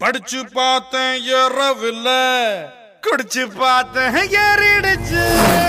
படிச்சு பார்த்தேன் ஏறவில்ல, குடிச்சு பார்த்தேன் ஏறிடுச்சு.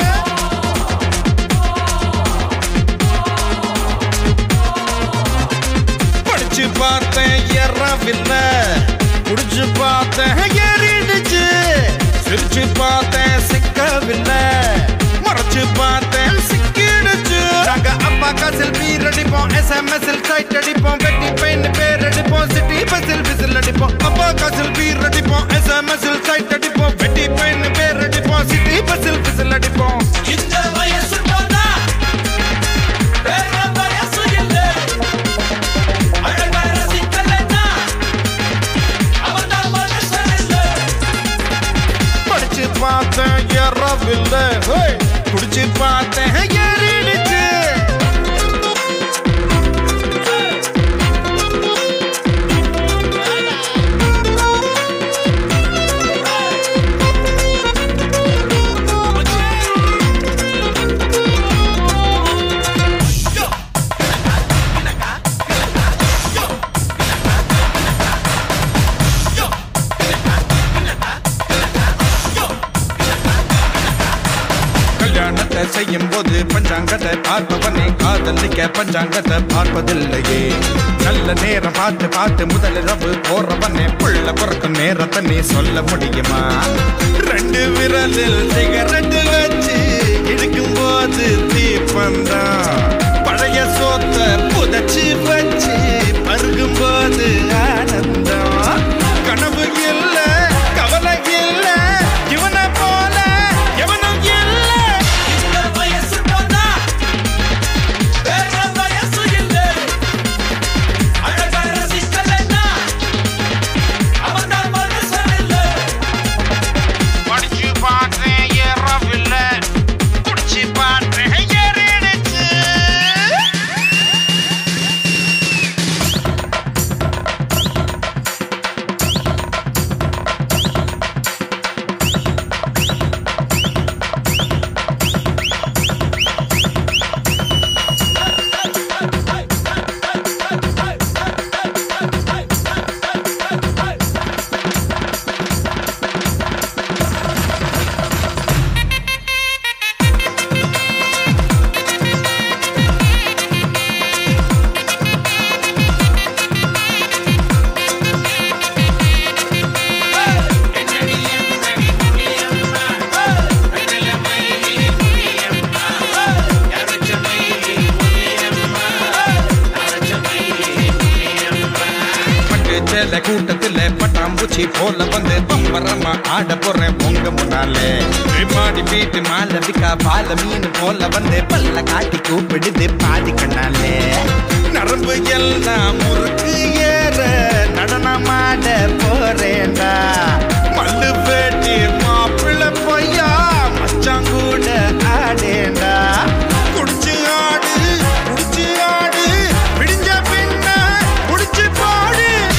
படிச்சு பார்த்தேன் ஏறவில்ல, குடிச்சு பார்த்தேன் ஏறிடுச்சு. சிரிச்சு பார்த்தேன் சிக்கவில்லை, மறைச்சு பார்த்தேன் சிக்கிடுச்சு. நாங்க அப்பாக்கா செல்ஃபி அடிப்போம், SMS சைட் அடிப்போம், வெட்டி பெயின் பேர் அடிப்போம், சிட்டி பஸ்ஸில் விசில் அடிப்போம். அப்பாக்கா செல்ஃபி அடிப்போம், SMS சைட் அடிப்போம், வெட்டி பெயின் பேர் அடிப்போம், சிட்டி பஸ்ஸில் விசில் அடிப்போம். இந்த வயசு போனா வேற வயசு இல்ல, அழகார சிக்கலனா அவன்தான் மனுஷன் இல்ல. படிச்சு பார்த்தேன் ஏறவில்லை, குடிச்சு பார்த்தேன் ஏறிடுச்சு. செய்யும் போது பஞ்சாங்கத்தை பார்ப்பவனே காதலிக்க பஞ்சாங்கத்தை பார்ப்பதில்லையே. நல்ல நேரம் பார்த்து பார்த்து முதலிரவு போறவனே புள்ள பிறக்கும் நேரத்தை நீ சொல்ல முடியுமா? 2 விரலில் சிகரெட்டு வச்சு இடிக்கும் போது தீப்பந்தான், பழைய சோத்த புதைச்சு வச்சு பருகும் போது ஆனந்தம். கனவு இல்ல கவலை இல்ல, இவனை போல எவனும் இல்ல. கூட்டத்துல பட்டாம்பூச்சி போல வந்து பம்பரமா ஆட போறேன் பொங்க முன்னாலே. பாடி பீட்டு மாலை விக்கா பால மீன் போல வந்து பல்ல காட்டி கூப்பிடுது பாதி கண்ணாலே. நரம்பு எல்லாம் முறுக்கு ஏற நடனமாட போறேன்டா, மல்லு பேட்டி மாப்பிள்ள பொய்யா மச்சாங்கூட ஆடேண்டா. குடிச்சு ஆடு குடிச்சு ஆடு, விடிஞ்ச பின்ன குடிச்சு பாடு.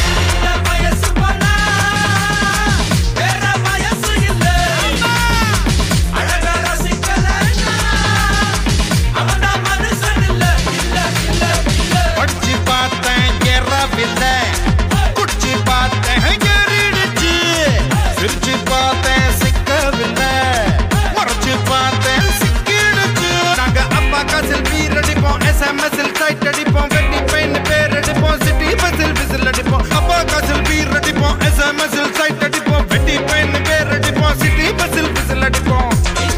SMS சைட் அடிப்போம், வெட்டி பெயின் பேர் அடிப்போம், சிட்டி பஸ்ஸில் விசில் அடிப்போம். அப்பா காசில் பீர் அடிப்போம், SMS சைட் அடிப்போம், வெட்டி பெயின் பேர் அடிப்போம், சிட்டி பஸ்ஸில் விசில் அடிப்போம்.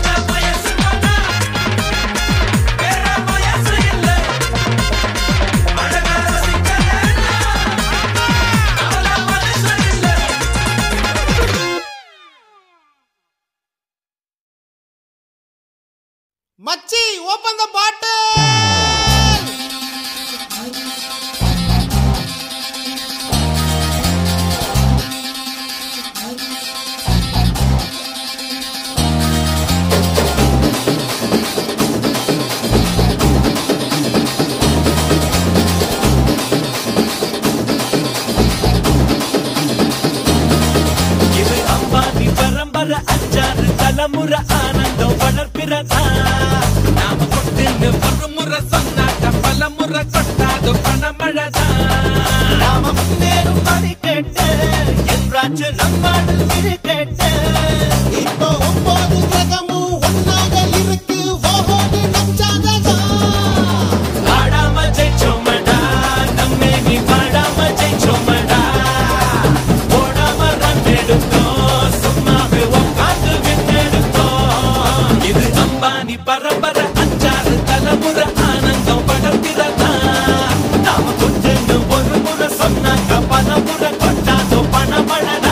மச்சி ஓபன் த பாட்டில். இது அம்பானி பரம்பரை 5 தலைமுறை ஆனந்தம் வளர்ப்பிறதா. நாம கொண்டு ஒரு முறை சொன்னாட்ட பல முறை கொட்டாது பணமழதா. நாம முன்னேறும் படி கேட்டு என்ற என்றாச்சு நம்மாடு இருக்கட்டு இப்போ 9 கிரகமும் ஒன்னாக இருக்கு ஓஹோடு நச்சாததா ஆடாம ஜெயிச்சோமடா நம்மே நீ பாடாம ஜெயிச்சோமடா ஓடாம ரன் எடுத்தோம் சும்மாவே உட்காந்து விண்ணெடுத்தோம் இது அம்பானி பரம்பரை 5 தலைமுறை ஆனந்தம் படர்கிறதா நாம கொஞ்சம் ஒரு முறை சொன்னாங்க பலமுறை கொண்டாதோ பணமழடா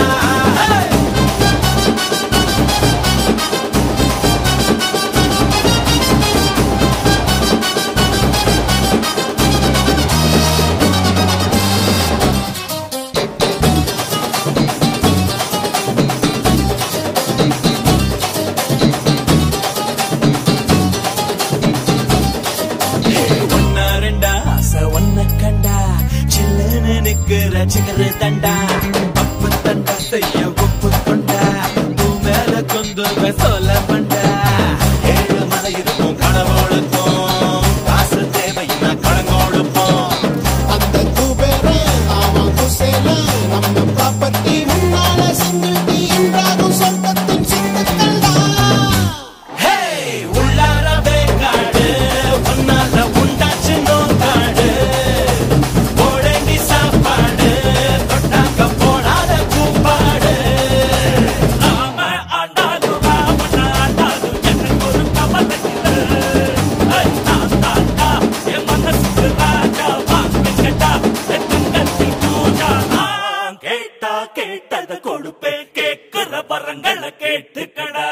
சிகர தண்டா அப்பு தண்டா செய்ய ஒப்பு கொண்டா பூ மேல கொண்டு சொல்ல பண்டா 7 மலை இருக்கும் கடவுளுக்கும் காசு தேவைன்னா கடங்கோடுப்போம் அந்த குபேரே அவன் குசேல நம்ம ப்ராப்பர்ட்டி முன்னால சிங்கிட்டி என்றாகும் சொந்தத்தின் சிந்துக்கள்டா ஹே உள்ளாரவே காடு ஒன்னால உண்டாச்சு நோக்காடு போடேண்டி சாப்பாடு தொட்டாக்க போடாத கூப்பாடு நாம ஆண்டாலும் ராமன் ஆண்டாலும் எனக்கு ஒரு கவலையில்லை தாத்தா என் மனசுக்கு ராஜா வாங்க கேட்டா எத்தங்கத்தில் பூஜா நான் கேட்டா கேட்டதை கொடுப்பேன் கேட்கிற வரங்களை கேட்டுக்கடா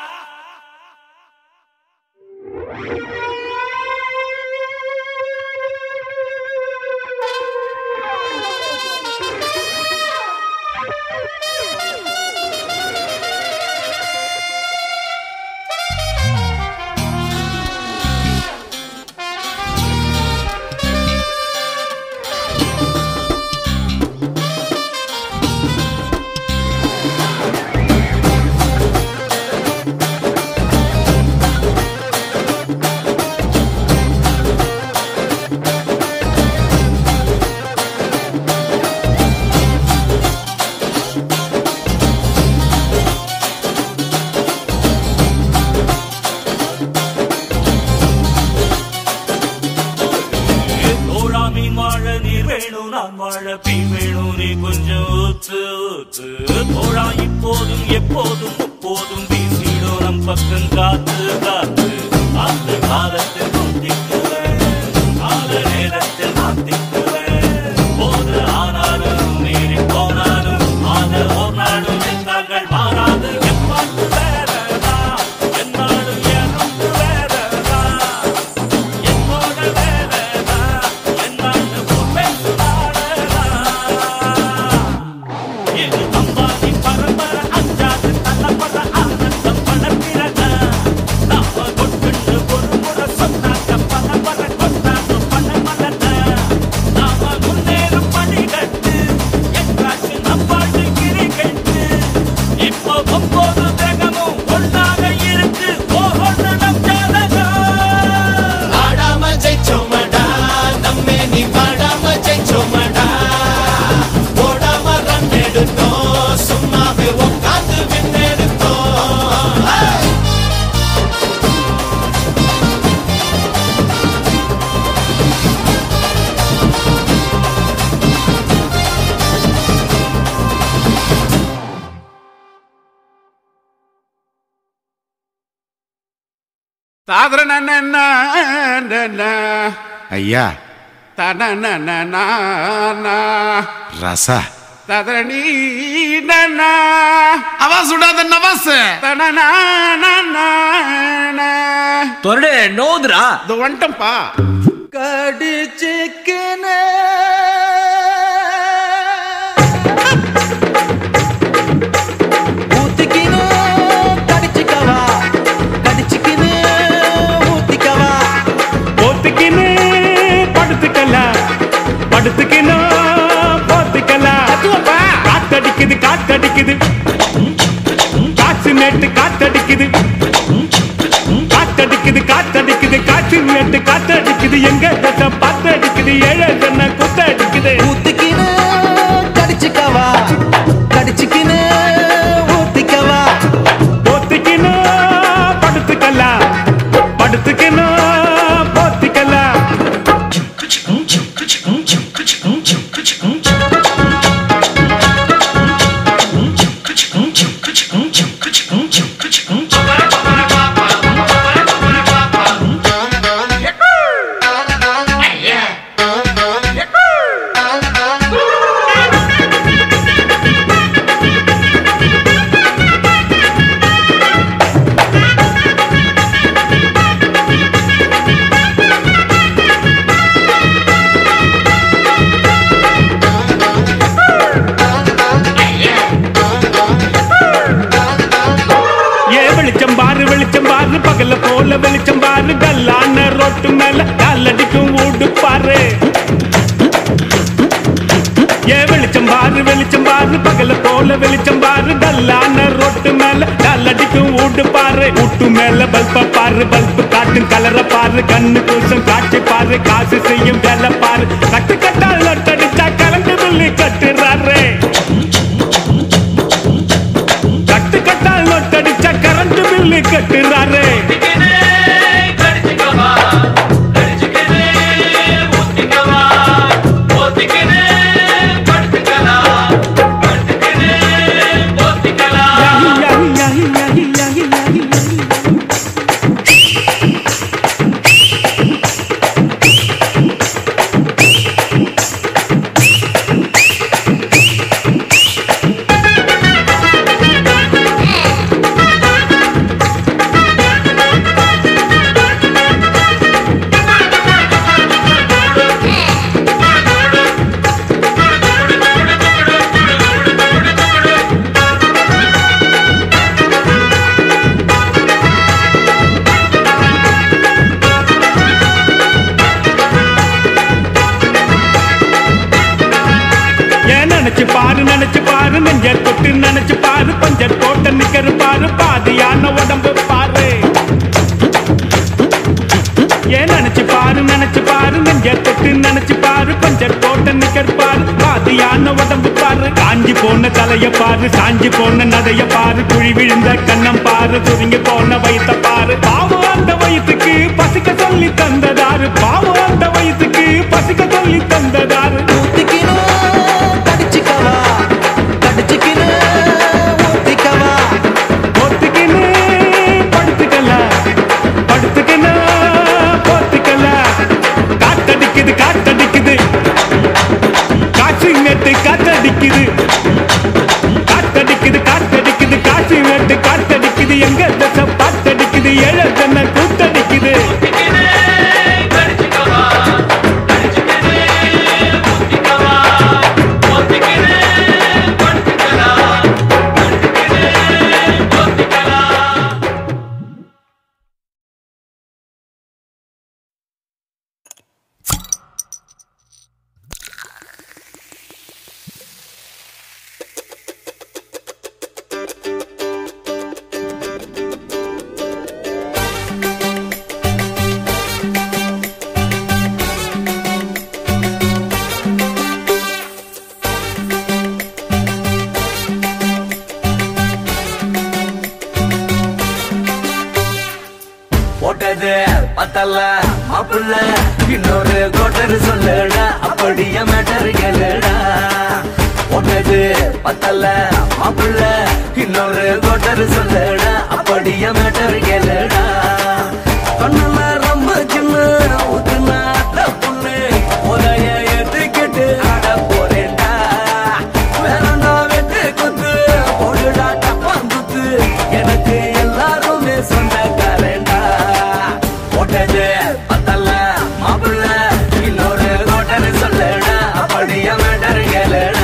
தோழா இப்போதும் எப்போதும் முப்போதும் வீசிடும் நம் பக்கம் காத்து காத்து அந்த காலத்தில் மாத்திக்குவேன் கால நேரத்தில் மாத்திக்குவேன் போது ஆனாலும் மீறி போனாலும் ஆன ஒரு நாளும் எங்கள் மாறாது எப்பாட்டு வேறதா என்னாலும் எனக்கு வேறதா என்னோட வேறதா என்னாலும் பேசுவாரதா இது அம்பானி பரம்பரை 5 தலைமுறை ஆனந்தம் படர்கிறதா நாம கொண்டு ஒரு முறை சொன்னாங்க பலமுறை கொண்டாடு பணமலதா நாம முன்னேறும் படிக்கட்டு எங்காச்சு நம்பாடு கிரிக்கெட்டு இப்போ 9 கிரகமும் ஒன்னாக இருக்கு ஓஹோன்னு நம் ஜாதகம் ஆடாம ஜெயிச்சோமடா நம்மே நீ பாடாம ஜெயிச்சோமடா ஓடாம ரன் எடுத்தோம் சும்மாவே உட்காந்து விண்ணெடுத்தோம் ஐயா ரசா அவன் சுடாத நவாஸ் தொரடு நோதுரா இது வந்துட்டம்பா கடிச்சிக்கின ஊத்திக்கினு கடிச்சிக்கவா கடிச்சிக்கினு ஊத்திக்கவா போத்துக்கின்னு படுத்துக்கலாம் படுத்துக்கின்னு போத்துக்கலாம் காத்தடிக்குது காத்தடிக்குது காசு நேட்டு காத்தடிக்குது காத்தடிக்குது காத்தடிக்குது காசு நேட்டு காத்தடிக்குது எங்க தட்ட பாத்தடிக்குது ஏழை சொன்ன குத்தடிக்குது ஊத்திக்கினு கடிச்சிக்கவா பாரு ஏ வெளிச்சம் பாரு பகல போல வெளிச்சம் பாரு டல்லான ரோட்டு மேல டல்லடிக்கும் ஊட்டு பாரு ஊட்டு மேல பல்ப பாரு பல்பு காட்டும் கலர பாரு கண்ணு கூசம் காட்சி பாரு காசு செய்யும் வேலை பாரு கட்டு கட்டால் நட்டடிச்சா கலந்து பில்லி கட்டுறாரு கட்டு கட்டால் நட்டடிச்சா கரண்ட் பில்லி கட்டுறாரு நினைச்சு பாரு நெஞ்ச தொட்டு நினைச்சு பாரு பஞ்சர் போட்ட நிக்கரு பாரு பாதியான உடம்பு பாரு ஏன் நினைச்சு பாரு நெஞ்ச தொட்டு நினைச்சு பாரு பஞ்சர் போட்ட நிக்கரு பாரு பாதியான உடம்பு பாரு காஞ்சி போன தலைய பாரு சாஞ்சி போன நதைய பாரு குழி விழுந்த கண்ணம் பாரு சுருங்கி போன வயிற்ற பாரு பாவம் அந்த வயிற்றுக்கு பசிக்க சொல்லி தந்ததாரு பாவம் அந்த வயிற்றுக்கு பசிக்க சொல்லி தந்ததாரு காத்தடிக்குது காசி மேட்டு காத்தடிக்குது எங்க தசை பாத்தடிக்குது ஏழ தன்னை கூத்தடிக்குது பத்தல்ல மாப்பிள்ள இன்னொரு கோட்டர் சொல்லுடா அப்படியே மேட்டர் கேளுடா ஒன்னது பத்தல்ல மாப்பிள்ள இன்னொரு கோட்டர் சொல்லுடா அப்படியே மேட்டர் கேளுடா சொன்ன ரொம்ப சின்ன ஊத்துனா பொண்ணு உதய ஏத்துக்கிட்டு ஆட போறேன்டா வேறண்டா வெட்டு குத்து போடுடா டப்பான் குத்து எனக்கு எல்லாருமே சொந்தக்காரேண்டா ஒட்டது பத்தல்ல மாப்பிள்ள இன்னொரு கோட்டர் சொல்லுடா அப்படியே மேட்டர் கேளுடா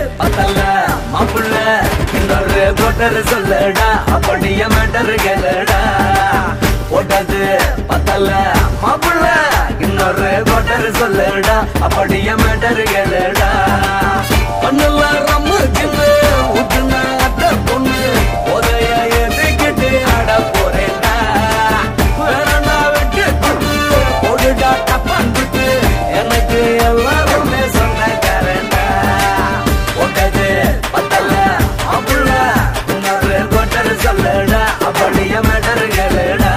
பத்தல மாப்புள்ள இன்னொரு கோட்டர் சொல்லடா அப்படிய மேட்டர் கேளடா போட்டது பத்தல மாப்புள்ள இன்னொரு கோட்டர் சொல்லடா அப்படிய மேட்டர் கேளடா பண்ணலாம் ரம்மு கிண்டு ஊத்துனா அத்த பொண்ணு உதய ஏத்திக்கிட்டு ஆட போறேன்டா வேறனா வெட்டு குட்டு போடுடா டப்பான் குட்டு எனக்கு எல்லாருமே சொந்தக்காரன்டா போட்டது பத்தல மாப்புள்ள இன்னொரு கோட்டர் சொல்லடா அப்படிய மேட்டர் கேளடா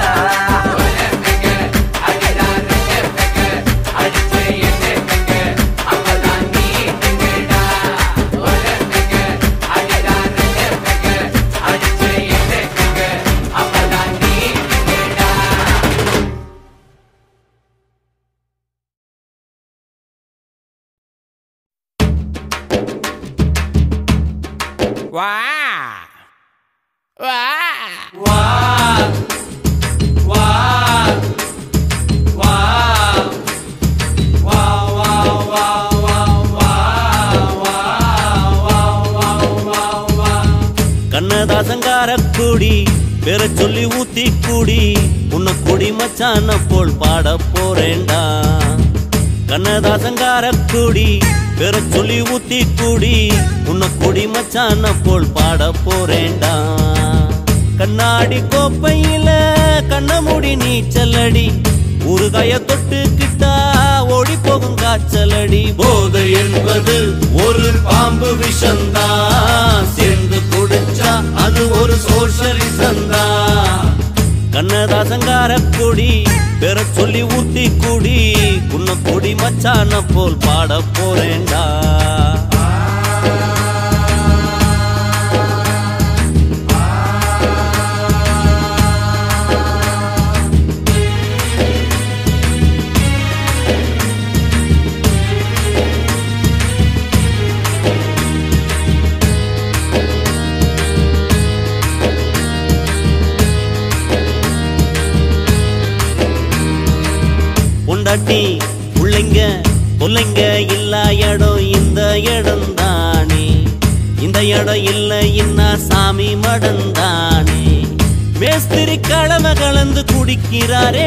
கண்ணதாசங்கார கூடி பேர சொல்லி ஊத்தி கூடி உன்னை கொடி மச்சான போல் பாட போறேன்டா கண்ணதாசங்கார கூடி பேர சொல்லி ஊத்தி கூடி உன்னை கொடி மச்சான போல் பாட போறேன்டா கண்ணாடி கோப்பையில கண்ண மூடி நீச்சலடி ஊறுகாய தொட்டுக்கிட்டா ஓடி போகும் காய்ச்சலடி போதை என்பது ஒரு பாம்பு விஷந்தா சேர்ந்து குடிச்சா அது ஒரு சோஷலிசந்தா கண்ணதாசங்கார கொடி பெற சொல்லி ஊத்தி கூடி உன்னை கொடி மச்சான போல் பாட போறேன்டா பொண்டாட்டி புள்ளைங்க புள்ளைங்க இல்லா இடம் இந்த இடம் தானே இந்த இடம் இல்ல இன்னா சாமி மடம் தானே மேஸ்திரி கலவை கலந்து குடிக்கிறாரே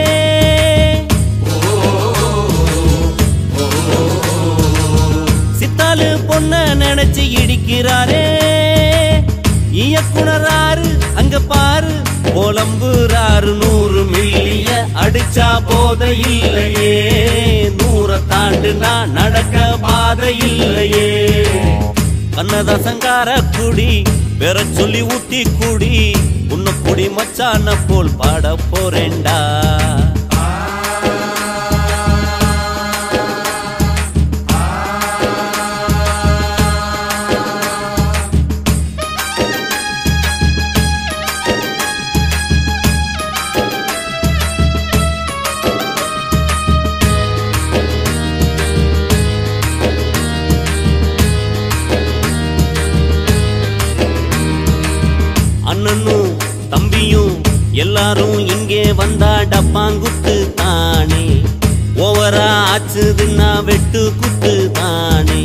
சித்தாலு பொண்ண நினைச்சு இடிக்கிறாரே இயக்குனராரு அங்க பாரு புலம்புறாரு 100 மில்லிய அடிச்சா போத இல்லையே 100 தாண்டுனா நடக்க பாதை இல்லையே கண்ணதாசங்கார குடி பெற சொல்லி ஊத்தி குடி உன்னை குடி மச்சான போல் பாட போறேன்டா அண்ணனும் தம்பியும் எல்லாரும் இங்கே வந்தா டப்பாங்குத்து தானே ஓவரா ஆச்சுதுன்னா வெட்டு குத்து தானே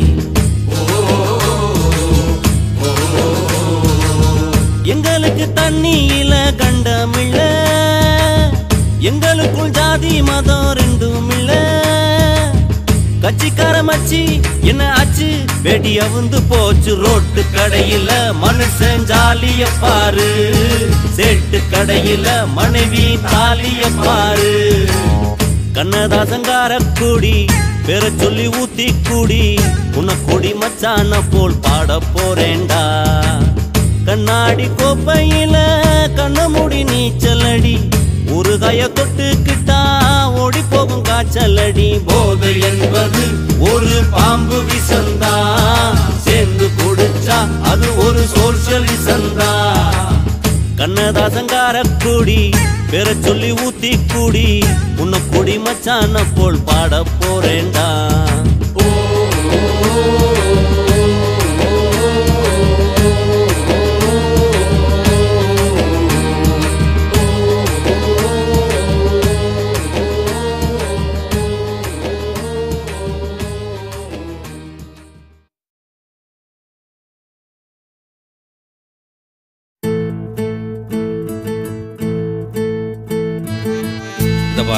எங்களுக்கு தண்ணியில கண்டமில்ல எங்களுக்குள் ஜாதி மதம் ரெண்டும் இல்ல கட்சிக்கார மச்சி என்ன ஆச்சு வெடி அவுந்து போச்சு ரோட்டு கடையில மனுஷன் ஜாலிய பாரு சேட்டு கடையில மனைவி தாலிய பாரு கண்ணதாசங்கார கூடி பெற சொல்லி ஊத்தி கூடி உன்னை கொடி மச்சான போல் பாட போறேன்டா கண்ணாடி கோப்பையில கண்ண மூடி நீச்சலடி ஊறுகாய தொட்டுக்கிட்டா ஓடி போகும் காய்ச்சலடி போதை என்பது ஒரு பாம்பு விஷந்தா சேர்ந்து குடிச்சா அது ஒரு சோஷலிசந்தா கண்ணதாசங்கார கூடி பெற சொல்லி ஊத்தி கூடி உன்னை கொடி மச்சான போல் பாட போறேன்டா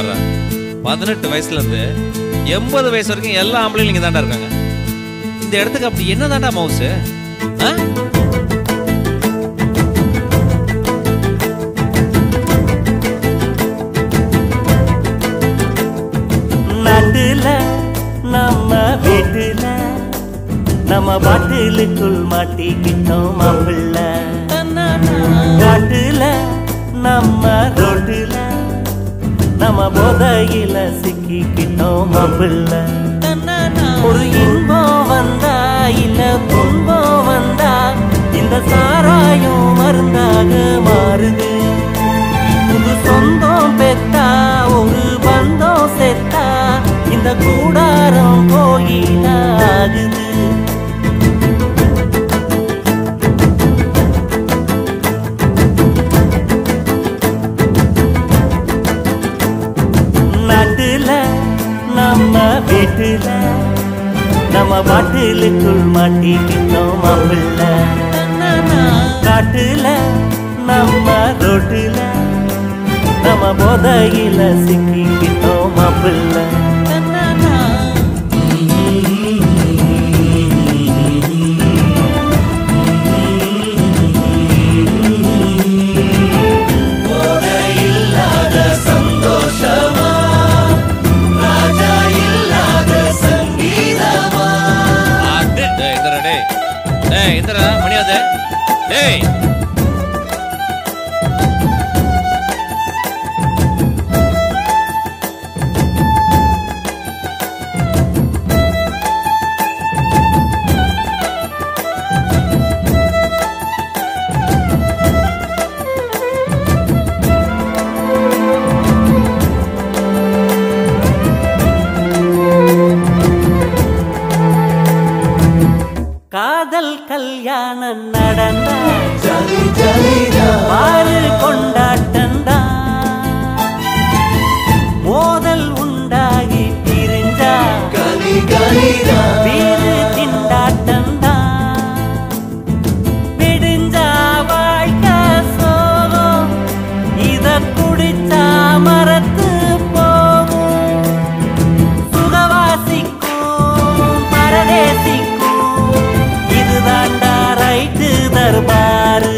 பாரு 18 வயசுல இருந்து 80 வயசு வரைக்கும் எல்லா ஆம்பளையும் இங்க தாண்டா இருக்காங்க. இந்த இடத்துக்கு அப்படி என்ன தாண்டா மவுஸ்? நாட்டுல நம்ம வீட்டுல நம்ம பாட்டிலுக்குள் மாட்டிக்கிட்டோம் மாப்பிள்ள. காட்டுல நம்ம ரோட்டுல நம்ம போதையில சிக்கிக்கிட்டோம் மாப்பிள்ள. ஒரு இன்பம் வந்தா இல்ல துன்பம் வந்தா இந்த சாராயம் மருந்தாக மாறுது. புது சொந்தம் பெத்தா ஒரு பந்தம் செத்தா இந்த கூடாரம் கோயில ஆகுது. நாட்டுல நம்ம வீட்டுல நம்ம பாட்டிலுக்குள் மாட்டிக்கிட்டோம் மாப்பிள்ள. காட்டுல நம்ம ரோட்டுல நம்ம போதையில சிக்கிக்கிட்டோம் மாப்பிள்ள. மணியாத டேய் காதல் கல்யாணம் நடந்தா பாரு கொண்டாட்டந்தா. மோதல் உண்டாகி பிரிஞ்சா வீடு திண்டாட்டந்தா. விடிஞ்சா வாழ்க்கை சோகம் இத குடிச்சா மரத்து போகும். சுகவாசிக்கும் பரதேசிக்கும் இதுதாண்டா ரைட்டு தர்பாரு.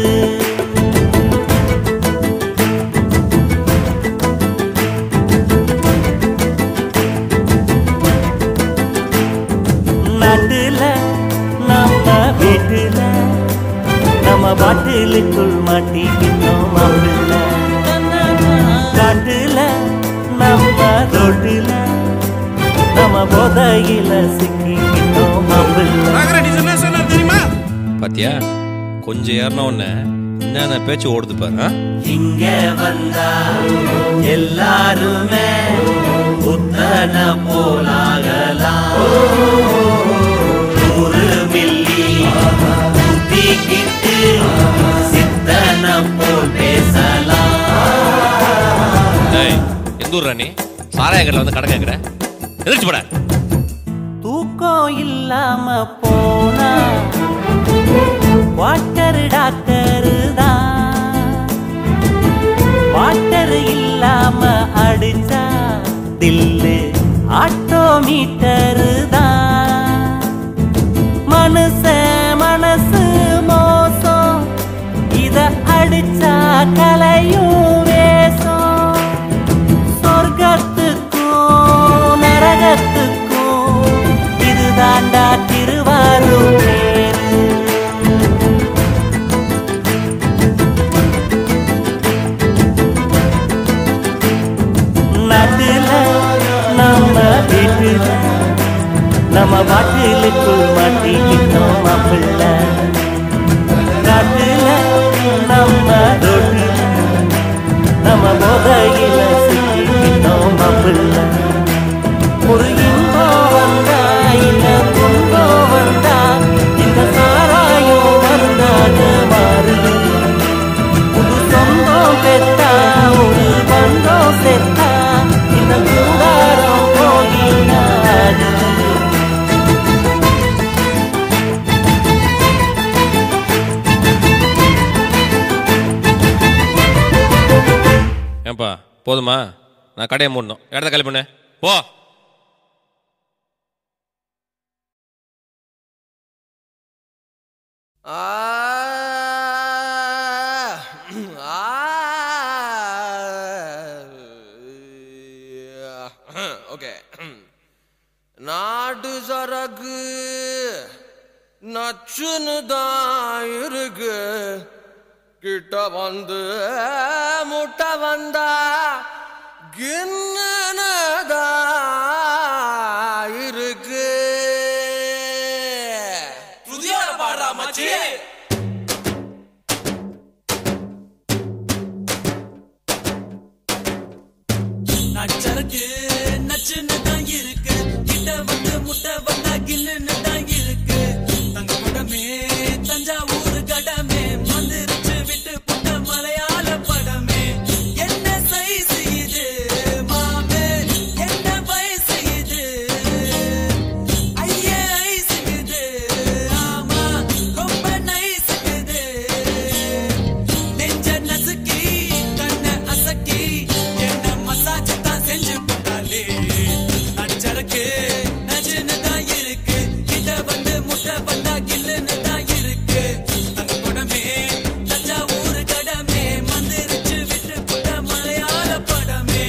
நாட்டுல நம்ம வீட்டுல நம்ம பாட்டிலுக்குள் மாட்டிக்கிட்டோம் மாப்பிள்ள. காட்டுல நம்ம ரோட்டுல நம்ம போதையில சிக்கிக்கிட்டோம் மாப்பிள்ள. தெரியுமா? பாத்தியா கொஞ்சம் ஏறின உடனே என்னென்ன பேச்சு ஓடுது பாரு. இங்க வந்தா எல்லாருமே புத்தன போலாகலாம். 100 மில்லி ஊத்திக்கிட்டு சித்தன போல் பேசலாம். எந்த ஊர் ராணி சாராயங்கள்ல வந்து கடை கேட்குற? எதிர்த்து போட. தூக்கம் இல்லாம போனா வாட்டர் டாக்டர் தான். வாட்டர் இல்லாம அடிச்சா தில்லு ஆட்டோமீட்டர் தான். மனசு மோசம் இத அடிச்சா கலையும் வேஷம். சொர்க்கத்துக்கும் நரகத்துக்கும் இதுதாண்டா திருவாரூர் பேரு. நாட்டுல நம்ம வீட்டுல நம்ம பாட்டிலுக்குள் மாட்டிக்கிட்டோம் மாப்பிள்ள. காட்டுல நம்ம ரோட்டுல நம்ம போதையில சிக்கிக்கிட்டோம் மாப்பிள்ள. ஒரு இன்பம் வந்தா இல்ல துன்பம் வந்தா இந்த சாராயம் மருந்தாக மாறுது. புது சொந்தம் பெத்தா ஒரு பந்தம் செத்தா இந்த கூடாரம் போயினாது. ஏன்பா போதுமா? நான் கடையை மூடணும். இடத்த காலி பண்ணு போ. ஓகே. நாடு சரகு நச்சுன்னு தான் இருக்கு, கிட்ட வந்து முட்டை வந்தா கின்னதா இருக்கு. புதிய பாடுறா மச்சி. நச்சருக்கு நச்சுன்னு தான் இருக்கு, கிட்ட வந்து முட்டை வந்தா கில்லுன்னு தான் இருக்கு. தங்க படமே தஞ்சாவூர் கடமே வந்துருச்சு விட்டு புட்ட மலையாள படமே. என்ன சைஸ் இது மாமே, என்ன வயசு இது, ஐயே ஐஸ் இது, ஆமா ரொம்ப நைஸ் இது. நெஞ்ச நசுக்கி கண்ண அசக்கி என்ன மசாஜ் தான் செஞ்சு போட்டாலே. நச்சருக்கு நச்சுன்னு தான் இருக்கு, கிட்ட வந்து முட்டை வந்தா கில்லுன்னு தான் இருக்கு. தங்க படமே தஞ்சாவூர் கடமே வந்துருச்சு விட்டு புட்ட மலையாள படமே.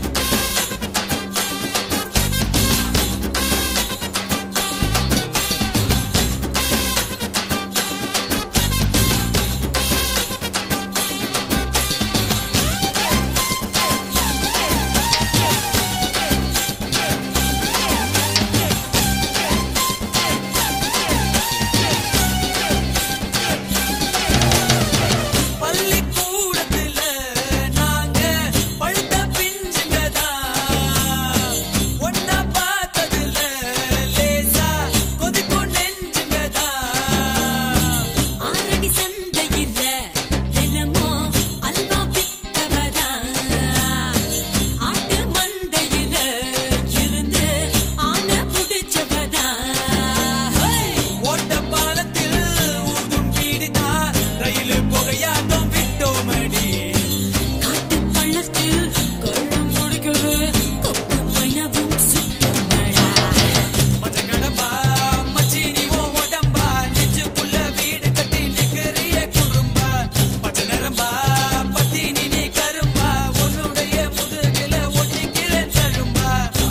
பள்ளிக்கூடத்துல நாங்க பழுத்த பிஞ்சுங்கதான், ஒன்னா பார்த்ததுல லேசா கொதிக்கும் நெஞ்சுங்கதான். ஆரடி சந்தையில தினமோ அல்வா வித்தவதான், ஆட்டு மந்தையில இருந்து ஆனை புடிச்சவதான். ஓட்ட பாலத்தில் ஊதும் பீடிதா, ரயில் புகையாட்டம் விட்டோமடி. காட்டு பள்ளத்தில் கொள்ளம் முடிக்கிறது கொக்கு மைனவும் சுத்தமடா. மச்ச கடம்பா மச்சி நீ ஓ உடம்பா, நெஞ்சுக்குள்ள வீடு கட்டி நிக்கிறிய குறும்பா. பச்சை நரம்பா பத்தி நீ கரும்பா, உன்னுடைய முதுகில ஒட்டிக்கிற தழும்பா.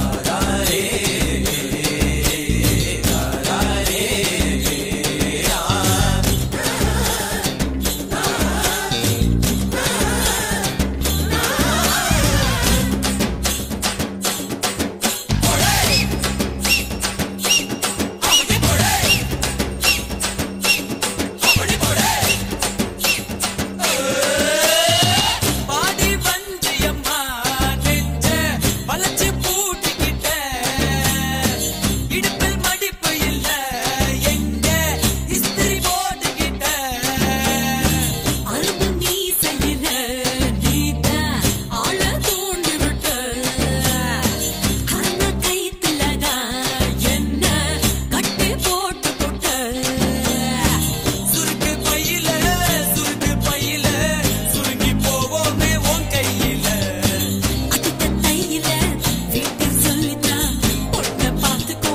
பாடி வந்தியம்மா நெஞ்ச வளைச்சு பூட்டிக்கிட்ட, இடுப்பில் மடிப்பு இல்ல எங்க இஸ்திரி போட்டுக்கிட்ட. அரும்பு மீசையில நீதான் ஆள தூண்டி விட்ட, அந்த கைத்துலதான் என்ன கட்டி போட்டு போட்ட. சுருக்கு பையில சுருங்கி போவோமே உன் கையில. அதுக்கு தையில வீட்டில் சொல்லித்தான் பொண்ணை பார்த்துக்கோ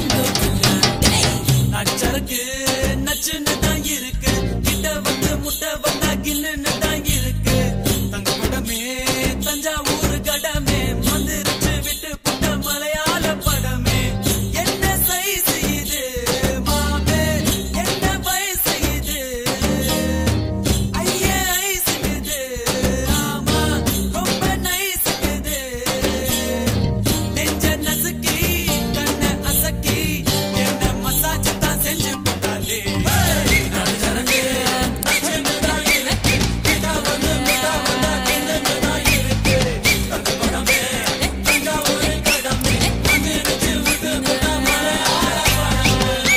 நச்சருக்கு நச்சுன்னு தான் இருக்கு, கிட்ட வந்து முட்டை வந்தா கில்லுன்னு தான் இருக்கு. தங்க படமே தஞ்சாவூர் கடமே வந்துருச்சு விட்டு புட்ட மலையாள படமே. என்ன சைஸ் இது மாமே, என்ன வயசு இது, ஐயே ஐஸ் இது, ஆமா ரொம்ப நைஸ் இது. நெஞ்ச நசுக்கி கண்ண அசக்கி என்ன மசாஜ் தான் செஞ்சு போட்டாலே. நச்சருக்கு நச்சுன்னு தான் இருக்கு, கிட்ட வந்து முட்டை வந்தா கில்லுன்னு தான் இருக்கு. தங்க படமே தஞ்சாவூர் கடமே வந்துருச்சு விட்டு புட்ட மலையாள படமே.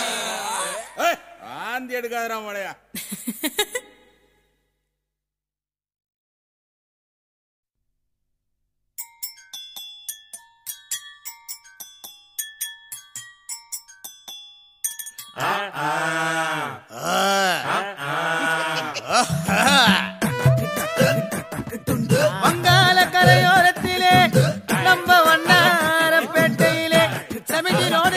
ஆந்தி எடுக்காதரா மழையா. வங்காள கரையோரத்திலே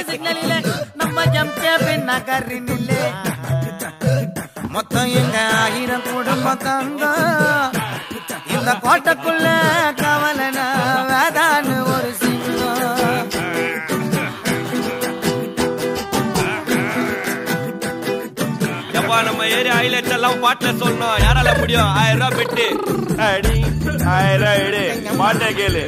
சிக்னலில நம்ம ஜம்கே நகரி நில்லே மொத்தம் எங்க 1000 குடும்பம் தங்க இந்த கோட்டைக்குள்ள கவலனா வேதான்னு ஒரு சிங்கம் நம்ம ஏரியா ஹைலைட்ஸ் எல்லாம் பாட்டுல சொல்லணும் யாரால முடியும் 1000 ரூபாய் பெட்டு அடி 1000 ரூபாய் எடு பாட்டை கேளு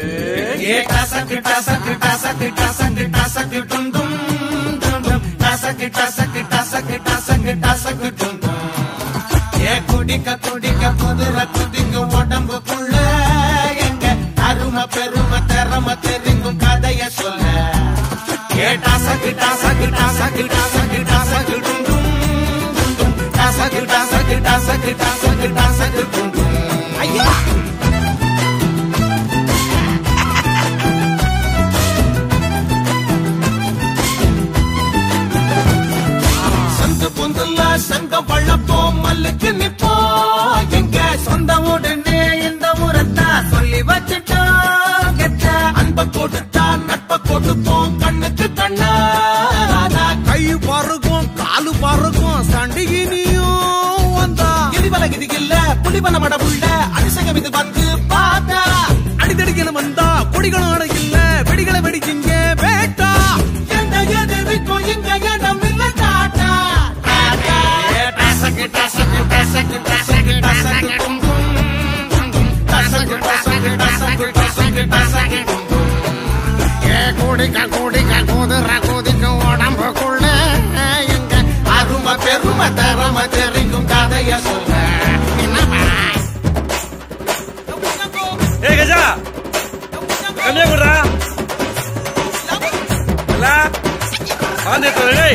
குடிக்க குடிக்க புதுர குதிங்க உடம்புக்குள்ள எங்க அருமை பெருமை திறமை தெரிங்கும் கதைய சொல்ல டாசக்கு டாசக்கு டாசக்கு டாசக்கு டாசக்கு டுண்டும் டாசக்கு டாசக்கு டாசக்கு டாசக்கு டாசக்கு டுண்டும் ஐயா சங்க பொந்துல சங்கம் வள்ளப்போம் மல்லுக்கு நிப்போம் எங்க சொந்த உடனே இந்த முறத்தா சொல்லி வச்சுட்டோம் கெட்ட அன்ப கொடுத்தா நட்ப கொடுப்போம் கண்ணுக்கு கண்ணா கை பருகும் காலு பருகும் சண்டிகினியும் வந்தா எரிவல கிதிகில்ல புலிவன மடபுள்ள அதிசயம் இது வந்து பார்த்தா அடிதடிக்கணும் வந்தா கொடிகளும் அடையில்ல வெடிகளை வெடிச்சிங்க வேட்டா எந்த எதிர்க்கும் இங்க இடம் இல்ல டாட்டா டாசக்கு டாசக்கு டாசக்கு டாசக்கு டாசக்கு டாசக்கு டாசக்கு டாசக்கு டாசக்கு டாசக்கு குடிக்க குடிக்க குதிர குதிக்க உடம்புக்குள்ள எங்க அருமை பெருமை தரமை தெரிக்கும் கதைய சொல்ல ஏ கஜா கண்ணே குடுறா வந்துட்டு டேய்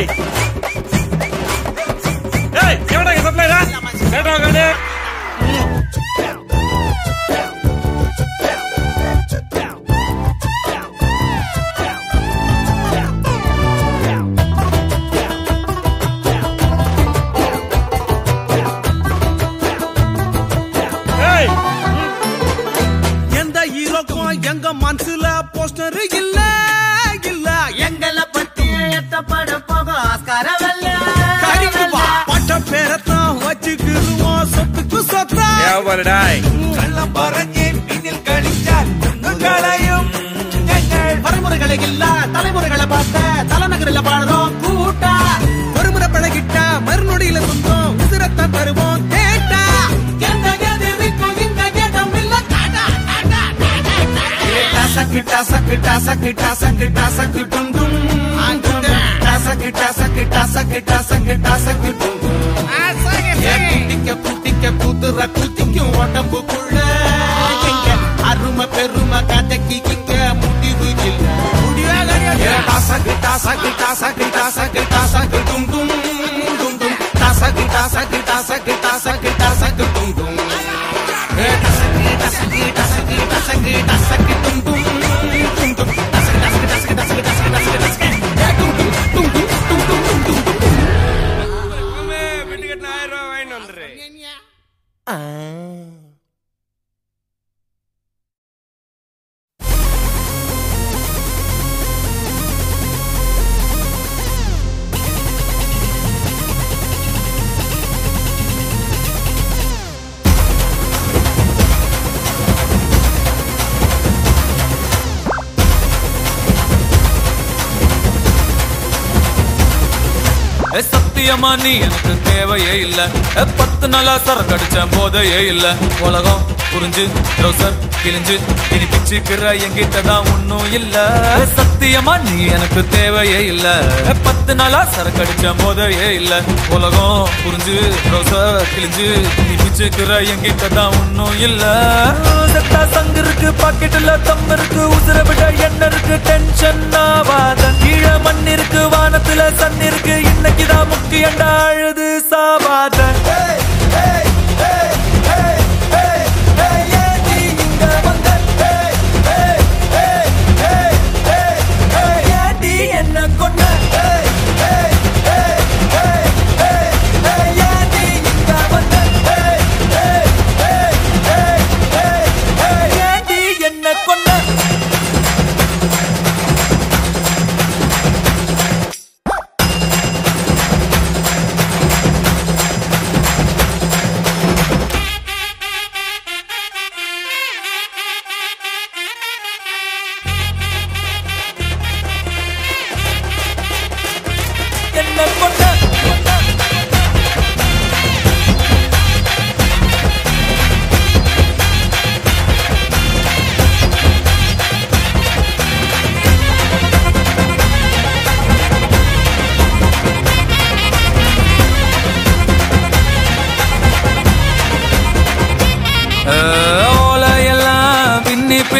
ஏய் எவடா இங்க சப்ளைடா கேட்டா கண்ணே எங்க மனசுல போஸ்டர் இல்ல இல்ல எங்கள பத்தி எத்தப்பட போக ஆஸ்கார வெல்ல கரிக்குபா பட்ட பேரத்தான் வச்சுக்குவோம் சொத்துக்கு சொத்தா ஏவரடாய் கள்ளம் பறஞ்சே பின்னில் கழிச்சால் உங்களையும் எங்கள் பரமுறைகளை இல்ல தலைமுறைகளை பார்த்த தலைநகரில் பாடுறோம் கூட்டா ஒருமுறை பழகிட்ட மறுநொடியில சொந்தம் உதிரத்தான் தருவோம் கேட்டா எந்த எதிர்க்கும் இங்க இடம் இல்ல டாசக்கு டாசக்கு டாசக்கு டாசக்கு டாசக்கு டுண்டும் டாசக்கு டாசக்கு டாசக்கு டாசக்கு டாசக்கு டுண்டும் குட்டிக்க குட்டிக்க குதிர குத்திக்கும் உடம்புக்குள்ள அருமை பெருமை கதைக்கு இங்க முடிவு இல்ல டாசக்கு டாசக்கு டாசக்கு டாசக்கு டாசக்கு டுண்டும் டாசக்கு டாசக்கு டாசக்கு டாசக்கு டாசக்கு டுண்டும் டாசக்கு டாசக்கு டாசக்கு டாசக்கு டாசக்கு டுண்டும் சத்தியமா நீ எனக்கு தேவையே இல்ல 10 நாளா சரக்கடிச்ச போதையே இல்ல உலகம் புரிஞ்சு ரோசர் கிழிஞ்சு இனி பிச்சுக்கிற எங்கிட்டதான் ஒன்னும் இல்ல சத்தியமா நீ எனக்கு தேவையே இல்ல 10 நாளா சரக்கடிச்ச போதையே இல்ல உலகம் புரிஞ்சு ரோசர் கிழிஞ்சு இனி பிச்சுக்கிற எங்கிட்டதான் ஒன்னும் இல்ல சத்தா சங்கு இருக்கு பாக்கெட்டுல தம் இருக்கு உசுர விட என்ன இருக்கு டென்ஷன் ஆவாத கீழே மண் இருக்கு வானத்துல சன் இருக்கு இன்னைக்குதான் முக்கியண்டா அழுது சாவாத என்ன கொண்ட என்ன கொண்ட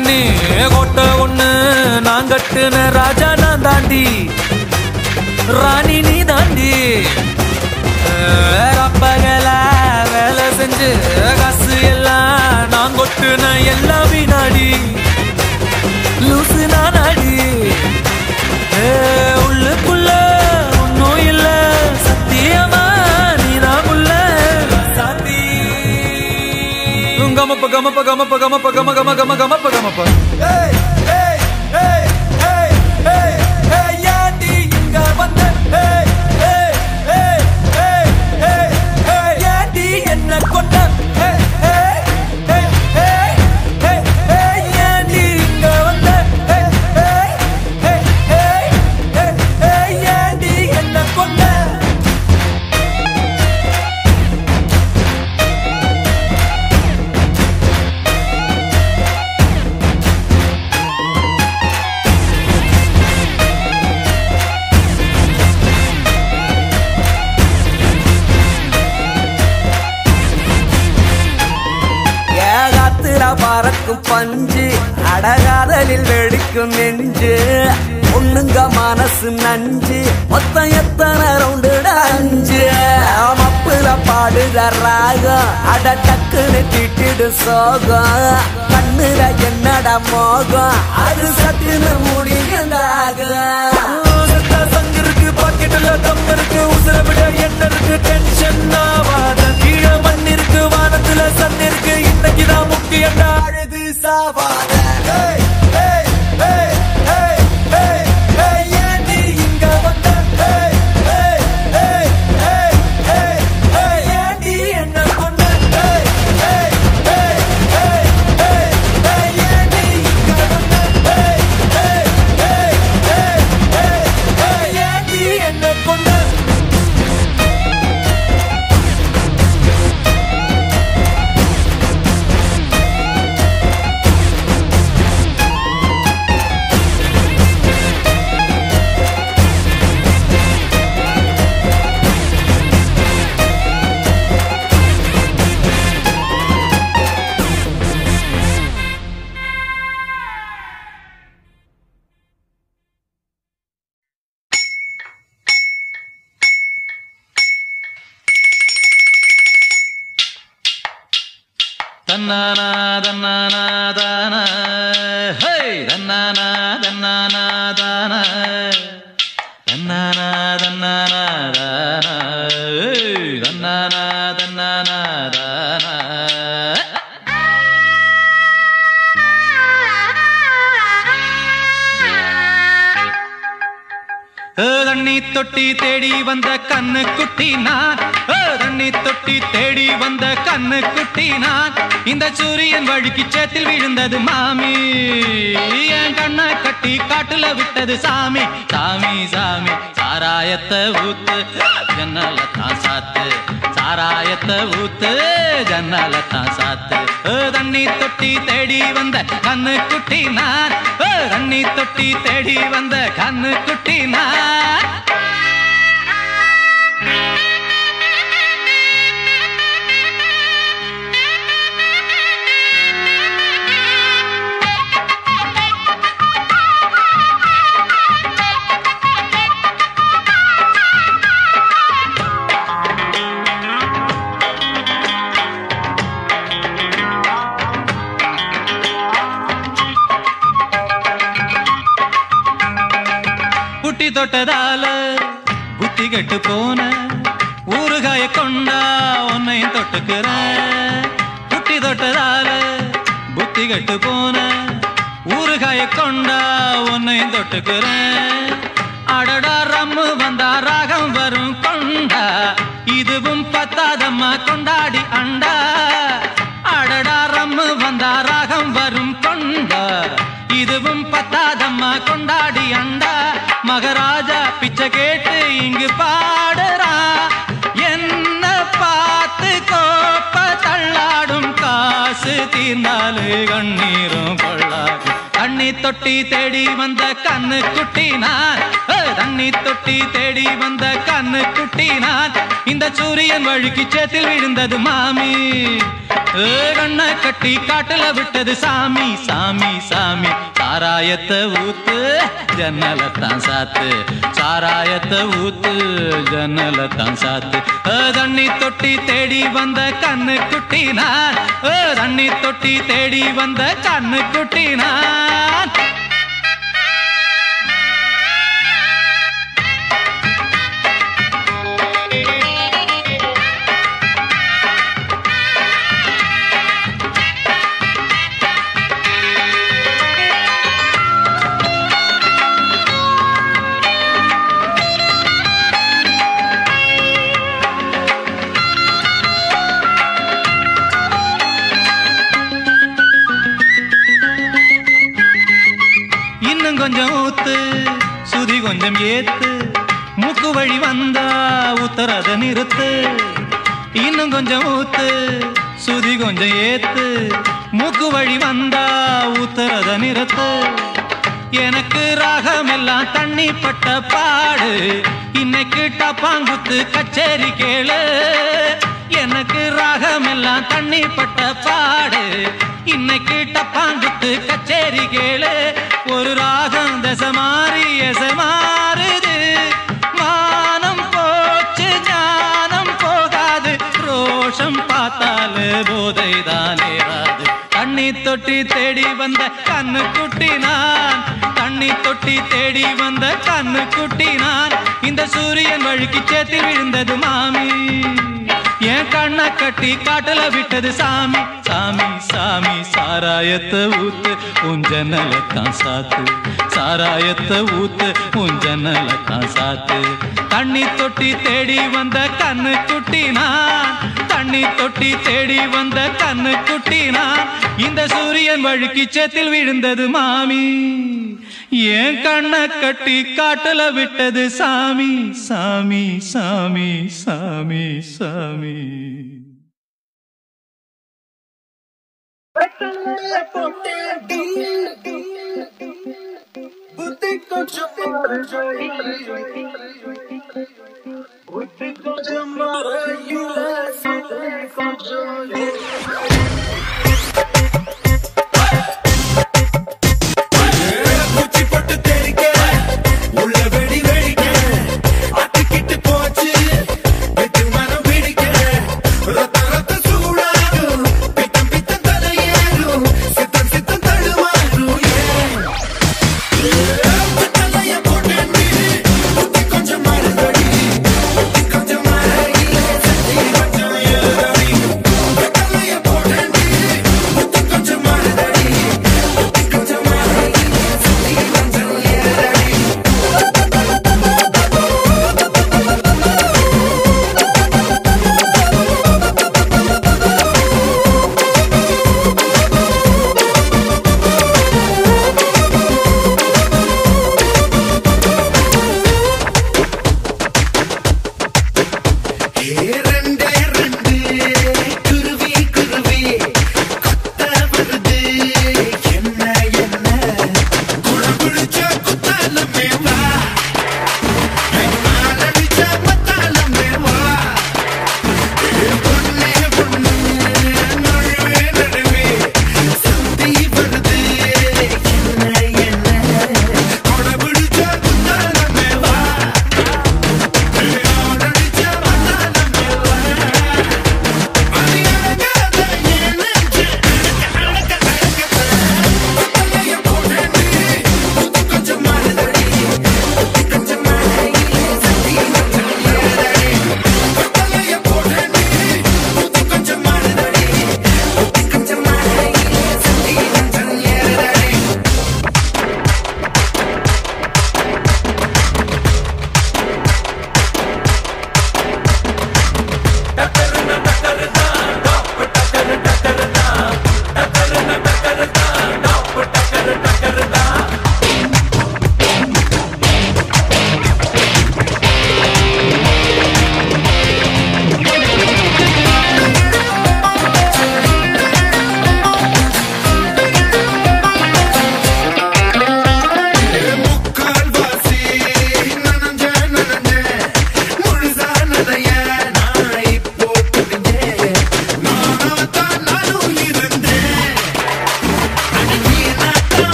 கண்ணி கோட்டை ஒண்ணு நான் கட்டுன ராஜா நான் தாண்டி ராணி நீ தாண்டி அப்பகல வேலை செஞ்சு காசு எல்லாம் நான் கொட்டுன எல்லாம் வினாடி லூசு நானாடி உள்ளுக்குள்ள ஒன்னும் இல்ல சத்தியமா நீதான் உள்ள சாத்தி கமப்ப கமப்ப கமப்ப கமப்ப கம கம கம கமப்ப கமப்ப ஏண்டி இங்க வந்த ஏண்டி என்ன கொண்ட ஏண்டி இங்க வந்த ஏண்டி என்ன கொண்ட பறக்கும் பஞ்சு அடகாதலில் வெடிக்கும் நெஞ்சு பொண்ணுங்க மனசு நஞ்சு மொத்தம் எத்தனை ரவுண்டு அஞ்சு மப்புல பாடுற ராகம் அட டக்குன்னு திட்டிடு சோகம் கண்ணுல என்னட மோகம் அது சத்தின்னு முடியுதாக சங்கிருக்கு பாக்கெட்டுல தம் இருக்கு உசுர விட என்ன இருக்கு டென்ஷன் ஆவாத கீழே மண் இருக்கு வானத்துல சன் இருக்கு இன்னைக்குதான் முக்கியம் அழுது சாவாத ஏண்டி இங்க வந்த ஏண்டி என்ன கொண்ட ஏண்டி இங்க வந்த ஏண்டி என்ன கொண்ட தன்னானா தன்னானா தான ஹே தன்னானா தன்னானா தான தன்னானா தன்னானா தான ஹே தன்னானா தன்னானா தான தண்ணி தொட்டி தேடி வந்த கண்ணு குட்டி நான் தண்ணி தொட்டி தேடி வந்த கண்ணு குட்டி நான் இந்த சூரியன் வழுக்கி சேத்தில் விழுந்தது மாமி என் கண்ணை கட்டி காட்டுல விட்டது சாமி சாமி சாமி சாராயத்தை ஊத்து ஜன்னலத்தான் சாத்து சாராயத்தை ஊத்து ஜன்னலத்தான் சாத்து தண்ணி தொட்டி தேடி வந்த கண்ணு குட்டி நான் தண்ணி தொட்டி தேடி வந்த கண்ணு குட்டி நான் தொட்டதால புத்தி கெட்டு போன ஊறுகாய கொண்டா உன்னையும் தொட்டுக்கிற புட்டி தொட்டதால புத்தி கெட்டு போன ஊறுகாய கொண்டா உன்னையும் தொட்டுக்கிற அடடா ரம்மு வந்தா ராகம் வரும் கொண்டா இதுவும் பத்தாதம்மா கொண்டாடி அண்டா அடடா ரம்மு வந்தா ராகம் வரும் கொண்டா இதுவும் பத்தாதம்மா கொண்டாடி அண்டா மகாராஜா பிச்சை கேட்டு இங்கு பாடுறா என்ன பார்த்து கோப்ப தள்ளாடும் காசு தீர்ந்தாலே கண்ணீரும் கொள்ளாது தண்ணி தொட்டி தேடி வந்த கண்ணு குட்டி நான் தண்ணி தொட்டி தேடி வந்த கண்ணு குட்டி நான் இந்த சூரியன் வழுக்கி சேத்தில் விழுந்தது மாமி கண்ணை கட்டி காட்டுல விட்டது சாமி சாமி சாமி சாராயத்தை ஊத்து ஜன்னலத்தான் சாத்து சாராயத்தை ஊத்து ஜன்னலத்தான் சாத்து தண்ணி தொட்டி தேடி வந்த கண்ணு குட்டி நான் தண்ணி தொட்டி தேடி வந்த கண்ணு குட்டி நான் கொஞ்சம் ஊத்து சுதி கொஞ்சம் ஏத்து மூக்கு வழி வந்தா உத்தரத நிறுத்து இன்னும் கொஞ்சம் ஊத்து சுதி கொஞ்சம் ஏத்து மூக்கு வழி வந்தா உத்தரத நிறுத்து எனக்கு ராகம் எல்லாம் தண்ணி பட்ட பாடு இன்னைக்கு டப்பாங்குத்து கச்சேரி கேளு எனக்கு ராகம் எல்லாம் தண்ணி பட்ட பாடு இன்னைக்கு டப்பாங்குத்து கச்சேரி கேளு ஒரு ராகம் தசை மாறி எசை மாறுது மானம் போச்சு ஞானம் போகாது ரோஷம் பார்த்தாலே போதை தானே ராது தண்ணி தொட்டி தேடி வந்த கண்ணு குட்டி நான் தண்ணி தொட்டி தேடி வந்த கண்ணு குட்டி நான் இந்த சூரியன் வழுக்கி சேத்தில் விழுந்தது மாமி என் கண்ணை கட்டி காட்டுல விட்டது சாமி சாமி சாமி சாராயத்தை ஊத்து உன் ஜன்னலத்தான் சாத்து சாராயத்தை ஊத்து உன் ஜன்னலத்தான் சாத்து தண்ணி தொட்டி தேடி வந்த கண்ணு குட்டி நான் தண்ணி தொட்டி தேடி வந்த கண்ணு குட்டி நான் இந்த சூரியன் வழுக்கி சேத்தில் விழுந்தது மாமி என் கண்ணை கட்டி காட்டுல விட்டது சாமி சாமி சாமி சாமி சாமி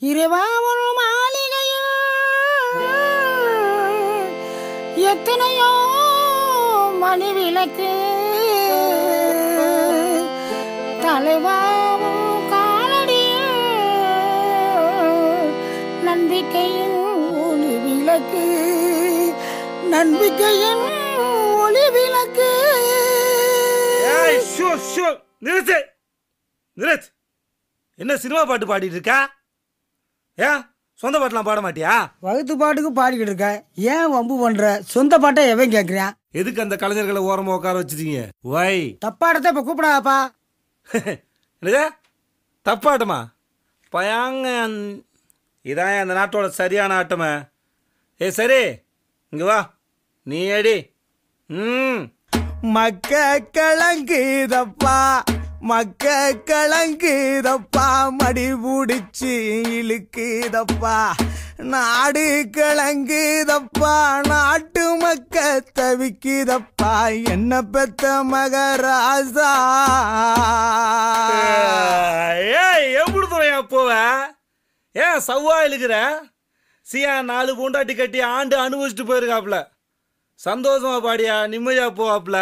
இரவாவொரு மாளிகையில் எத்தனையோ மணி விளக்கு தலைவாவும் காலடியில் நம்பிக்கையின் ஒளி விளக்கு நம்பிக்கையின் ஒளி விளக்கு. நிறுத்து. என்ன சினிமா பாட்டு பாடிட்டு இருக்கா? ஏன் சொந்த பாட்டுலாம் பாட மாட்டியா? வகுத்து பாட்டுக்கு பாடிக்கிட்டு இருக்க, ஏன் வம்பு பண்ற? சொந்த பாட்டை எவன் கேட்கிறான்? எதுக்கு அந்த கலைஞர்களை ஓரமா உட்கார வச்சிருக்கீங்க? வை தப்பாடத்தை இப்ப கூப்பிடாப்பா. என்னது தப்பாட்டமா? பயாங்க இதான் அந்த நாட்டோட சரியான ஆட்டமே. சரி இங்க வா, நீ அடி. மக்க கலங்குதப்பா மக்க கலங்குதப்பா மடி பிடிச்சி இழுக்குதப்பா நாடு கலங்குதப்பா நாட்டு மக்க தவிக்குதப்பா என்ன பெத்த மகராசா. எப்படி துறையா போவ? ஏன் சவ்வா இழுக்கிற? சியா 4 பூண்டாட்டி கட்டி ஆண்டு அனுபவிச்சுட்டு போயிருக்காப்ல. சந்தோஷமா பாடியா, நிம்மதியா போவாப்ல.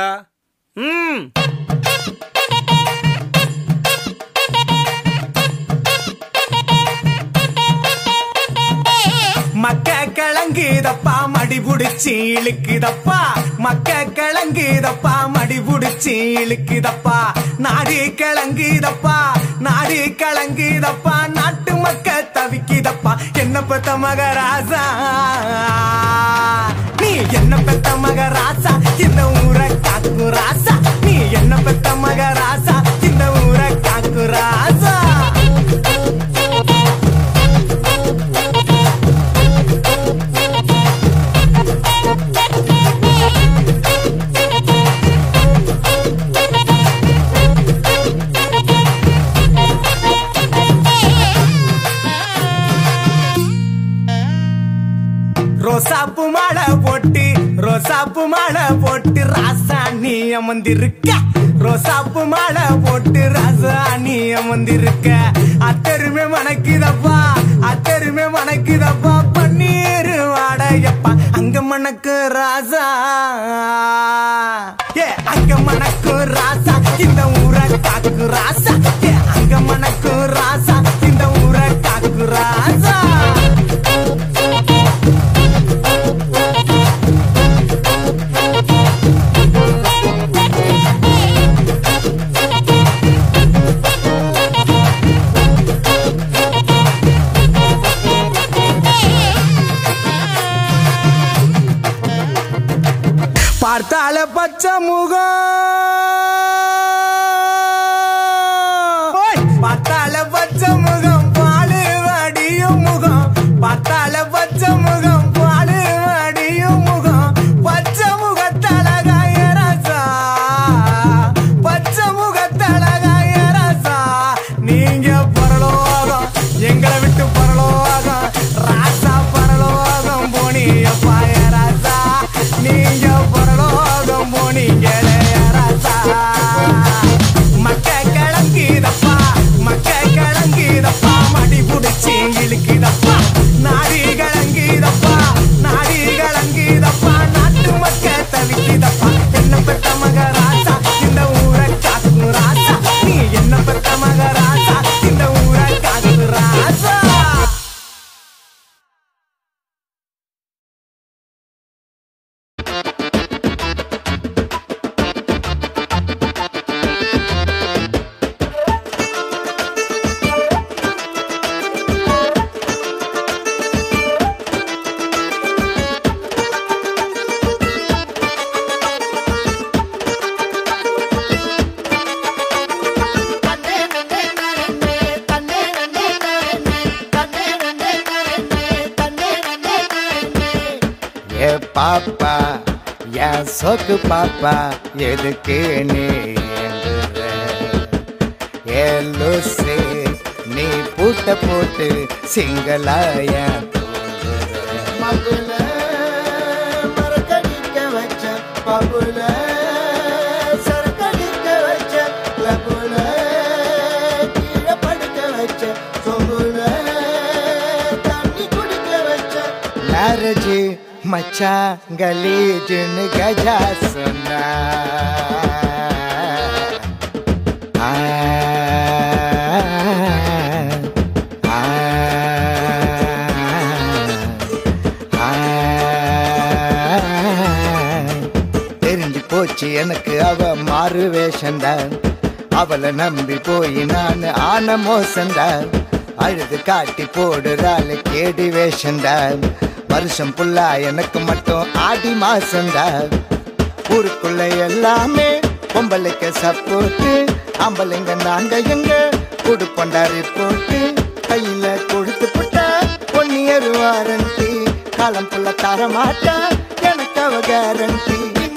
மக்க கலங்குதப்பா மடி புடிச்சி இழுக்குதப்பா மக்க கலங்குதப்பா மடி புடிச்சி இழுக்குதப்பா நாடு கலங்குதப்பா நாடு கலங்குதப்பா நாட்டு மக்க தவிக்குதப்பா என்ன பெத்த மகராசா நீ என்ன பெத்த மகராசா இந்த ஊரை காக்கு ராசா நீ என்ன பெத்த மகராசா இந்த ஊரை காக்கு ராசா. ரோசாப்பு மாலை போட்டு ரோசாப்பு மாலை போட்டு ராசாணி அமர்ந்திருக்க ரோசாப்பு மாலை போட்டு ராசாணி அமர்ந்திருக்க அத்தருமே மணக்குதப்பா அத்தருமே மணக்குதப்பா பன்னீர் வாடையப்பா அங்க மணக்கு ராசா ஏ அங்க மணக்கு ராசா இந்த ஊரை காக்கு ராசா ஏ அங்க மணக்கு ராசா இந்த ஊரை காக்கு ராசா. பார்த்தால பச்சை முகம் பார்த்தால பச்சை முகம் பாலு வடியும் முகம் பார்த்தால பச்சை முகம் பாலு வடியும் முகம் பச்சை முகத்தழகாய ராசா பச்சை முகத்தழகாய ராசா நீங்க பரலோகம் எங்களை விட்டு பரலோகம் ராசா பரலோகம் போனியப்பாய ராசா நீங்க பரலோகம் போனீங்களே ராசா. மக்க கலங்குதப்பா மக்க கலங்குதப்பா மடி புடிச்சி இழுக்குதப்பா நாடி கலங்குதப்பா நாடி கலங்குதப்பா நாட்டு மக்க தவிக்குதப்பா என்ன பெத்த மகராசா இந்த ஊரை காக்கு ராசா நீ என்ன பெத்த மகராசா இந்த ஊரை காக்கு ராசா. பாப்பா என் சொக்கு பாப்பா எதுக்கு நீ லூசு நீ பூட்ட போட்டு சிங்களாய மகுல மரக்கடிக்க வச்ச பகுல சரக்கடிக்க வச்ச லகுல கீழே படுக்க வச்ச சொகுல மேரேஜ் மச்சான் கலீஜுன்னு கஜா சொன்னா தெரிஞ்சு போச்சு எனக்கு அவ மாறு வேஷந்தான் அவளை நம்பி போய் நான் ஆன மோசந்தான் அழுது காட்டி போடுறாள் கேடி வேஷந்தான் வருஷம் புல்லா எனக்கு மட்டும் ஆடி மாசந்தான் ஊருக்குள்ள எல்லாமே பொம்பளைக்கு சப்போர்ட்டு ஆம்பளைங்க நாங்க எங்க கொடுப்பண்டா ரிப்போர்ட்டு கையில கொடுத்து புட்டா 1 year வாரண்டி காலம் புள்ள தர மாட்டா எனக்கு அவ கேரண்டி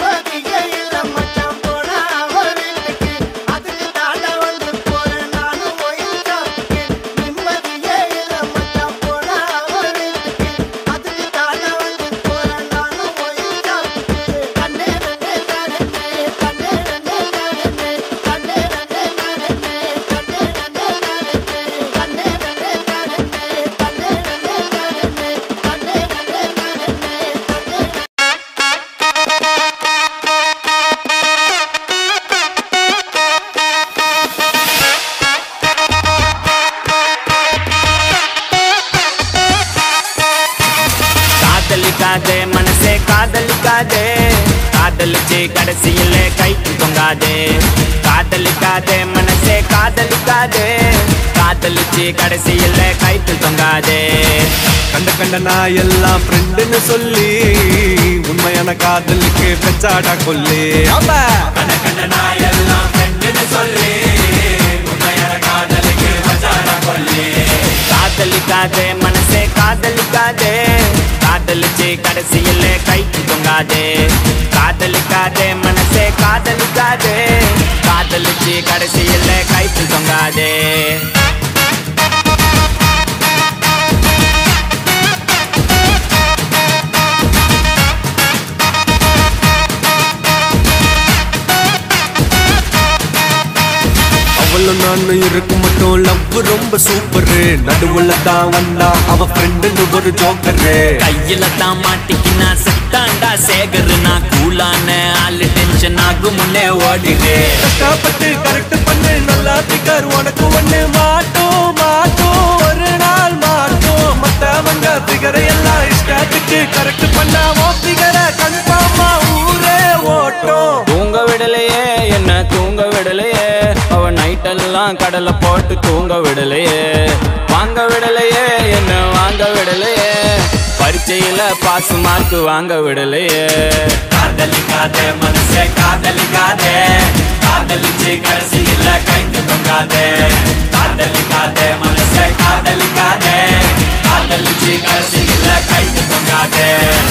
காதலிக்காதே மனசே காதலிக்காதே காதலிச்சு கடைசியில கைக்கு தொங்காதே காதலிக்காதே மனசே காதலிக்காதே காதலிச்சு கடைசியில கைக்கு தொங்காதே கண்ட நான் எல்லாம் ஃப்ரெண்டுன்னு சொல்லி உண்மையான காதலுக்கு பெச்சாடா கொல்லி கண்ட நான் எல்லாம் ஃப்ரெண்டுன்னு சொல்லி உண்மையான காதலுக்கு பெச்சாடா கொல்லி காதலிக்காதே மனசே காதலிக்காதே காதலிச்சு கடைசியில கைக்கு தொங்காதே காதலிக்காதே மனசே காதலிக்காதே காதலிச்சு கடைசியில கைக்கு தொங்காதே அவளும் நானும் இருக்கும் மட்டும் லவ் ரொம்ப சூப்பரு நடுவுல தான் வந்தா அவ ஃப்ரெண்டுன்னு ஒரு ஜோக்கரு கையில தான் மாட்டிக்கினா செட்டாண்டா சேகரு நான் கூலான ஆளு டென்ஷன் ஆகும் முன்னே ஓடிடு கஷ்டப்பட்டு கரெக்ட் பண்ணு நல்லா பிகர் உனக்கு ஒண்ணு மாட்டோம் மாட்டோம் ஒரு நாள் மாட்டோம் மத்தவங்க பிகரை எல்லாம் இஷ்டத்துக்கு கரெக்ட் பண்ணா பிகரை கன்ஃபார்மா ஊரே ஓட்டும் தூங்க விடலையே என்ன தூங்க விடலையே அவ நைட்டெல்லாம் கடலை போட்டு தூங்க விடலையே வாங்க விடலையே என்ன வாங்க விடலையே பரீட்சையில பாஸ் மார்க் வாங்க விடலையே காதலிக்காதே மனசே காதலிக்காதே காதலிச்சு கடைசியில கைக்கு தொங்காதே காதலிக்காதே மனசே காதலிக்காதே காதலிச்சு கடைசியில கைக்கு தொங்காதே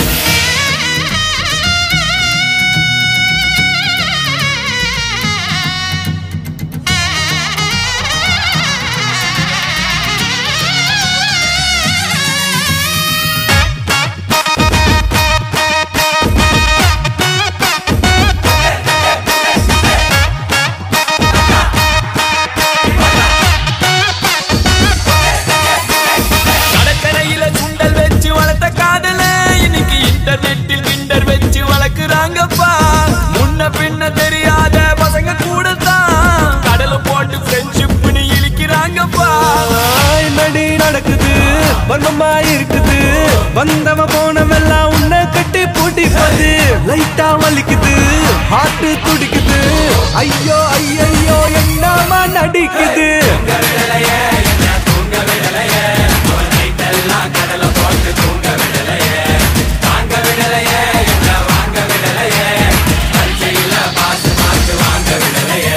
இன்டர்நெட்டில் கிண்டர் வச்சு வளர்க்குறாங்கப்பா முன்ன பின்ன தெரியாத பசங்க கூட தான் கடலை போட்டு ஃப்ரெண்ட்ஷிப்னு இழிக்கிறாங்கப்பா என்னடி நடக்குது வர்மமா இருக்குது வந்தவ போனவெல்லாம் உன்னை கட்டி பூட்டி போது லைட்டா வலிக்குது ஹார்ட் துடிக்குது ஐயோ ஐயோ என்னமா நடிக்குது கடலை போட்டு தூங்க விடலையே தாங்க விடலையே என்ன வாங்க விடலையே பரீட்சையில பாஸ் மார்க் வாங்க விடலையே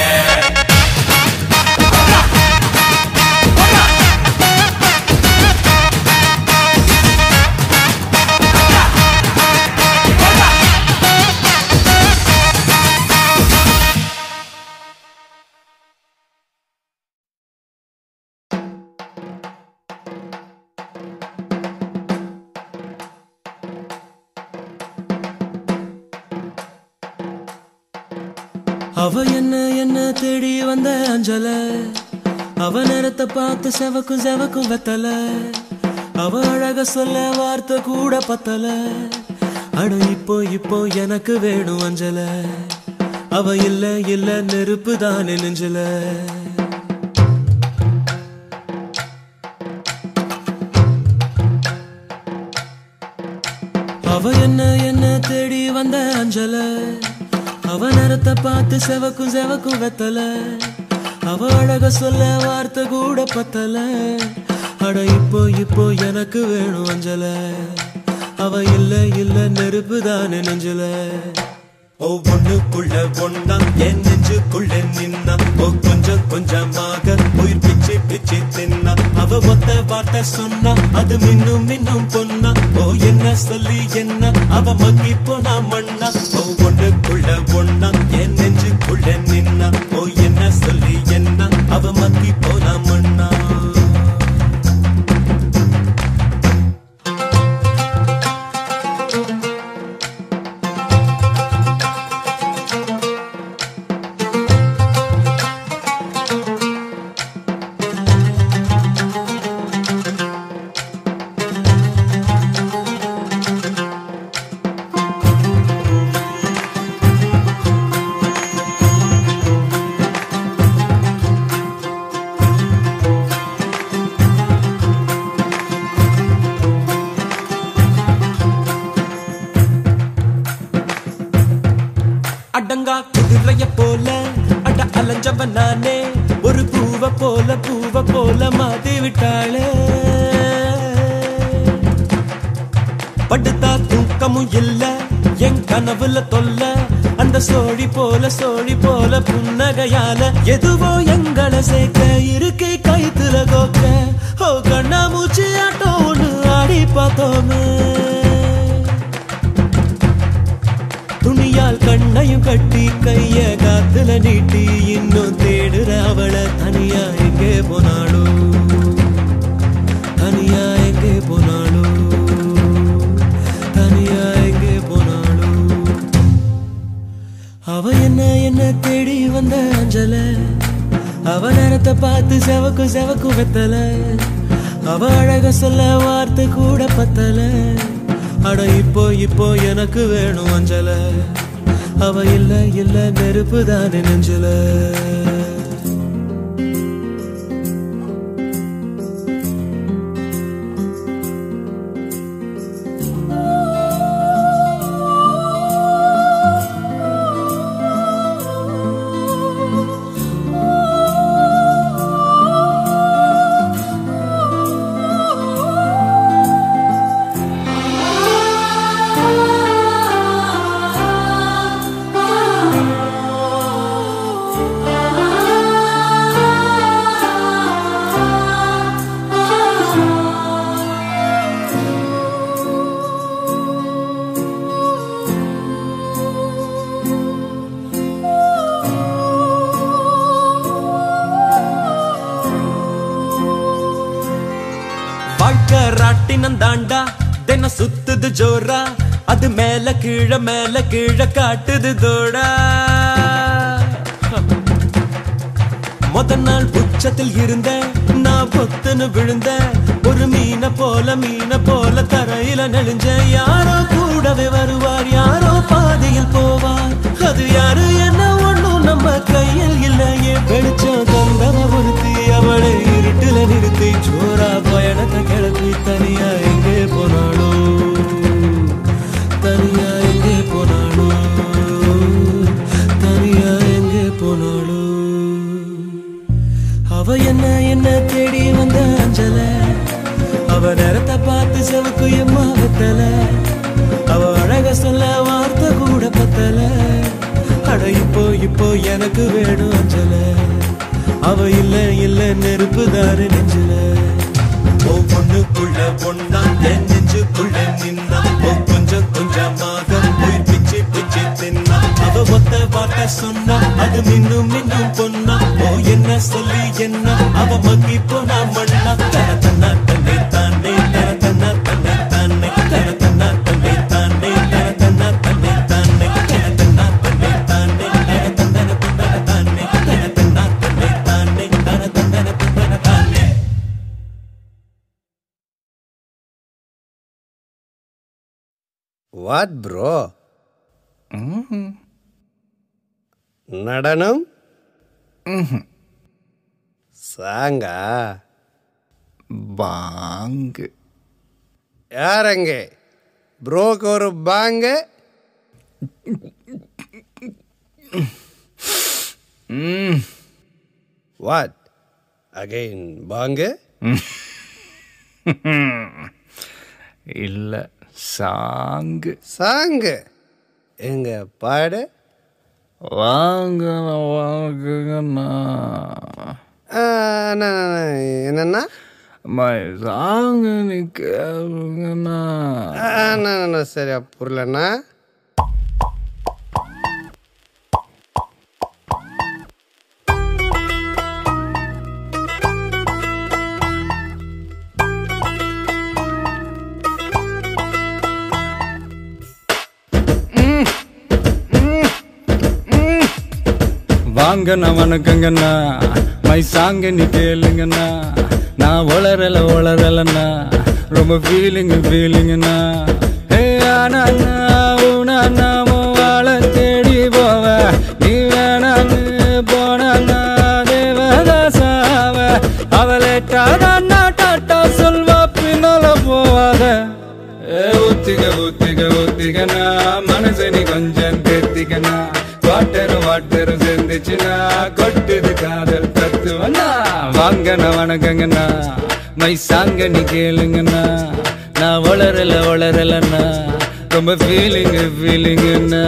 அவ என்ன தேடி வந்த அஞ்சல அவ நேரத்தை பார்த்து செவக்கும் வெத்தல அவ அழக சொல்ல வார்த்தை கூட பத்தல அட இப்போ இப்போ எனக்கு வேணும் அஞ்சல அவ இல்ல இல்ல நெருப்பு தானே நெஞ்சல அவ என்ன தேடி வந்த அஞ்சல அவ நேரத்தை பார்த்து செவக்கும் செவக்கும் வெத்தல அவ அழக சொல்ல வார்த்தை கூட பத்தல அட இப்போ இப்போ எனக்கு வேணும் அஞ்சல அவ இல்ல இல்ல நெருப்பு தானே நெஞ்சல ஒவ்வொன்னுக்குள்ள ஒன்னா என் நெஞ்சுக்குள்ள நின்னா கொஞ்சம் கொஞ்சமாக உயிர் பிச்சு பிச்சு தின்னா அவ ஒத்த வார்த்தை சொன்னா அது மின்னும் மின்னும் பொன்னா என்ன சொல்லி என்ன அவ மக்கி போனா மண்ணா ஒவ்வொன்னுக்குள்ள ஒன்னா என் நெஞ்சுக்குள்ள நின்னா என்ன சொல்லி என்ன அவ மக்கி போனா மண்ணா அடங்கா குதிரைய போல அட அலைஞ்சவன் நானே ஒரு பூவ போல மாத்தி விட்டாளே படுத்தா தூக்கமும் இல்ல என் கனவுல தொல்ல அந்த சோழி போல புன்னகையால எதுவோ எங்களை சேர்க்க இருக்கை கைத்துல கோக்க கண்ணா மூச்சு ஆட்டம் ஒண்ணு ஆடி பார்த்தோமே துணியால் கண்ணையும் கட்டி கைய காத்துல நீட்டி இன்னும் தேடுற அவளை தனியா எங்கே போனாளோ தனியா எங்கே போனாளோ தனியா எங்கே போனாளோ அவ என்ன தேடி வந்த அஞ்சல அவ நேரத்தை பார்த்து செவக்கும் வெத்தல அவ அழக சொல்ல வார்த்தை கூட பத்தல அட இப்போ இப்போ எனக்கு வேணும் அஞ்சல அவ இல்ல இல்ல நெருப்பு தானே நெஞ்சல வாழ்க்கை ராட்டினம் தாண்டா தினம் சுத்துது ஜோரா அது மேல கீழ காட்டுது தோடா முத நாள் உச்சத்தில் இருந்த நான் பொத்துன்னு விழுந்த ஒரு மீன போல தரையில நெளிஞ்ச யாரோ கூடவே வருவார் யாரோ பாதையில் போவார் அது யாரு என்ன ஒண்ணும் நம்ம கையில் இல்லையே வெளிச்சம் தந்தவ ஒருத்தி அவளை இருட்டுல நிறுத்தி ஜோரா பயணத்தை கிளப்பி தனியா எங்கே போனாளோ தனியா எங்கே போனாளோ தனியா எங்கே போனாளோ அவ என்ன தேடி வந்த அஞ்சல அவ நேரத்தை பார்த்து செவக்கு எம்மா வெத்தல அவ அழக சொல்ல வார்த்தை கூட பத்தல அட இப்போ எனக்கு வேணும் அஞ்சல அவ இல்ல நெருப்பு தாரு நெஞ்சல ஒவ்வொன்னுக்குள்ள ஒன்னா என் நெஞ்சுக்குள்ள நின்னா கொஞ்சம் கொஞ்சமாக உயிர் பிச்சு பிச்சு தின்னா அவ ஒத்த வார்த்தை சொன்னா அது மின்னும் மின்னும் பொன்னா என்ன சொல்லி என்ன அவ மக்கி போனா மண்ணா தன தன்னை தானே வாட் ப்ரோ? நடனம் சாங்கா? பாங்கு. யாரங்க ப்ரோக்கு ஒரு பாங்கு? வாட் அகைன் பாங்கு? இல்ல சாங்கு. சாங்கு எங்க பாடு? வாங்க வாங்குங்கண்ணா. என்னண்ணா? சாங்கு நீ கேளுங்கண்ணா. சரியா புரியலண்ணா. வாங்கண்ணா வணக்கங்கண்ணா, மை சாங்க நீ கேளுங்கண்ணா. நான் வளரலண்ணா, ரொம்ப ஃபீலிங்குண்ணா. ஹே ஆனா நாம வாழ தேடி போவ, நீ வேணான்னு போனா தேவதாசாவ. அவளேட்டாதான் டாட்டா சொல்வா, பின்னால போவாத. ஊத்திகனா மனசை நீ கொஞ்சம் தேத்திக்கனா. வாட்டரு சேர்ந்துச்சுன்னா கொட்டுது காதல் தத்துவனா. வாங்கண்ணா வணக்கங்கண்ணா, மை சாங்க நீ கேளுங்கண்ணா. நான் வளரலண்ணா, ரொம்ப ஃபீலிங்குண்ணா.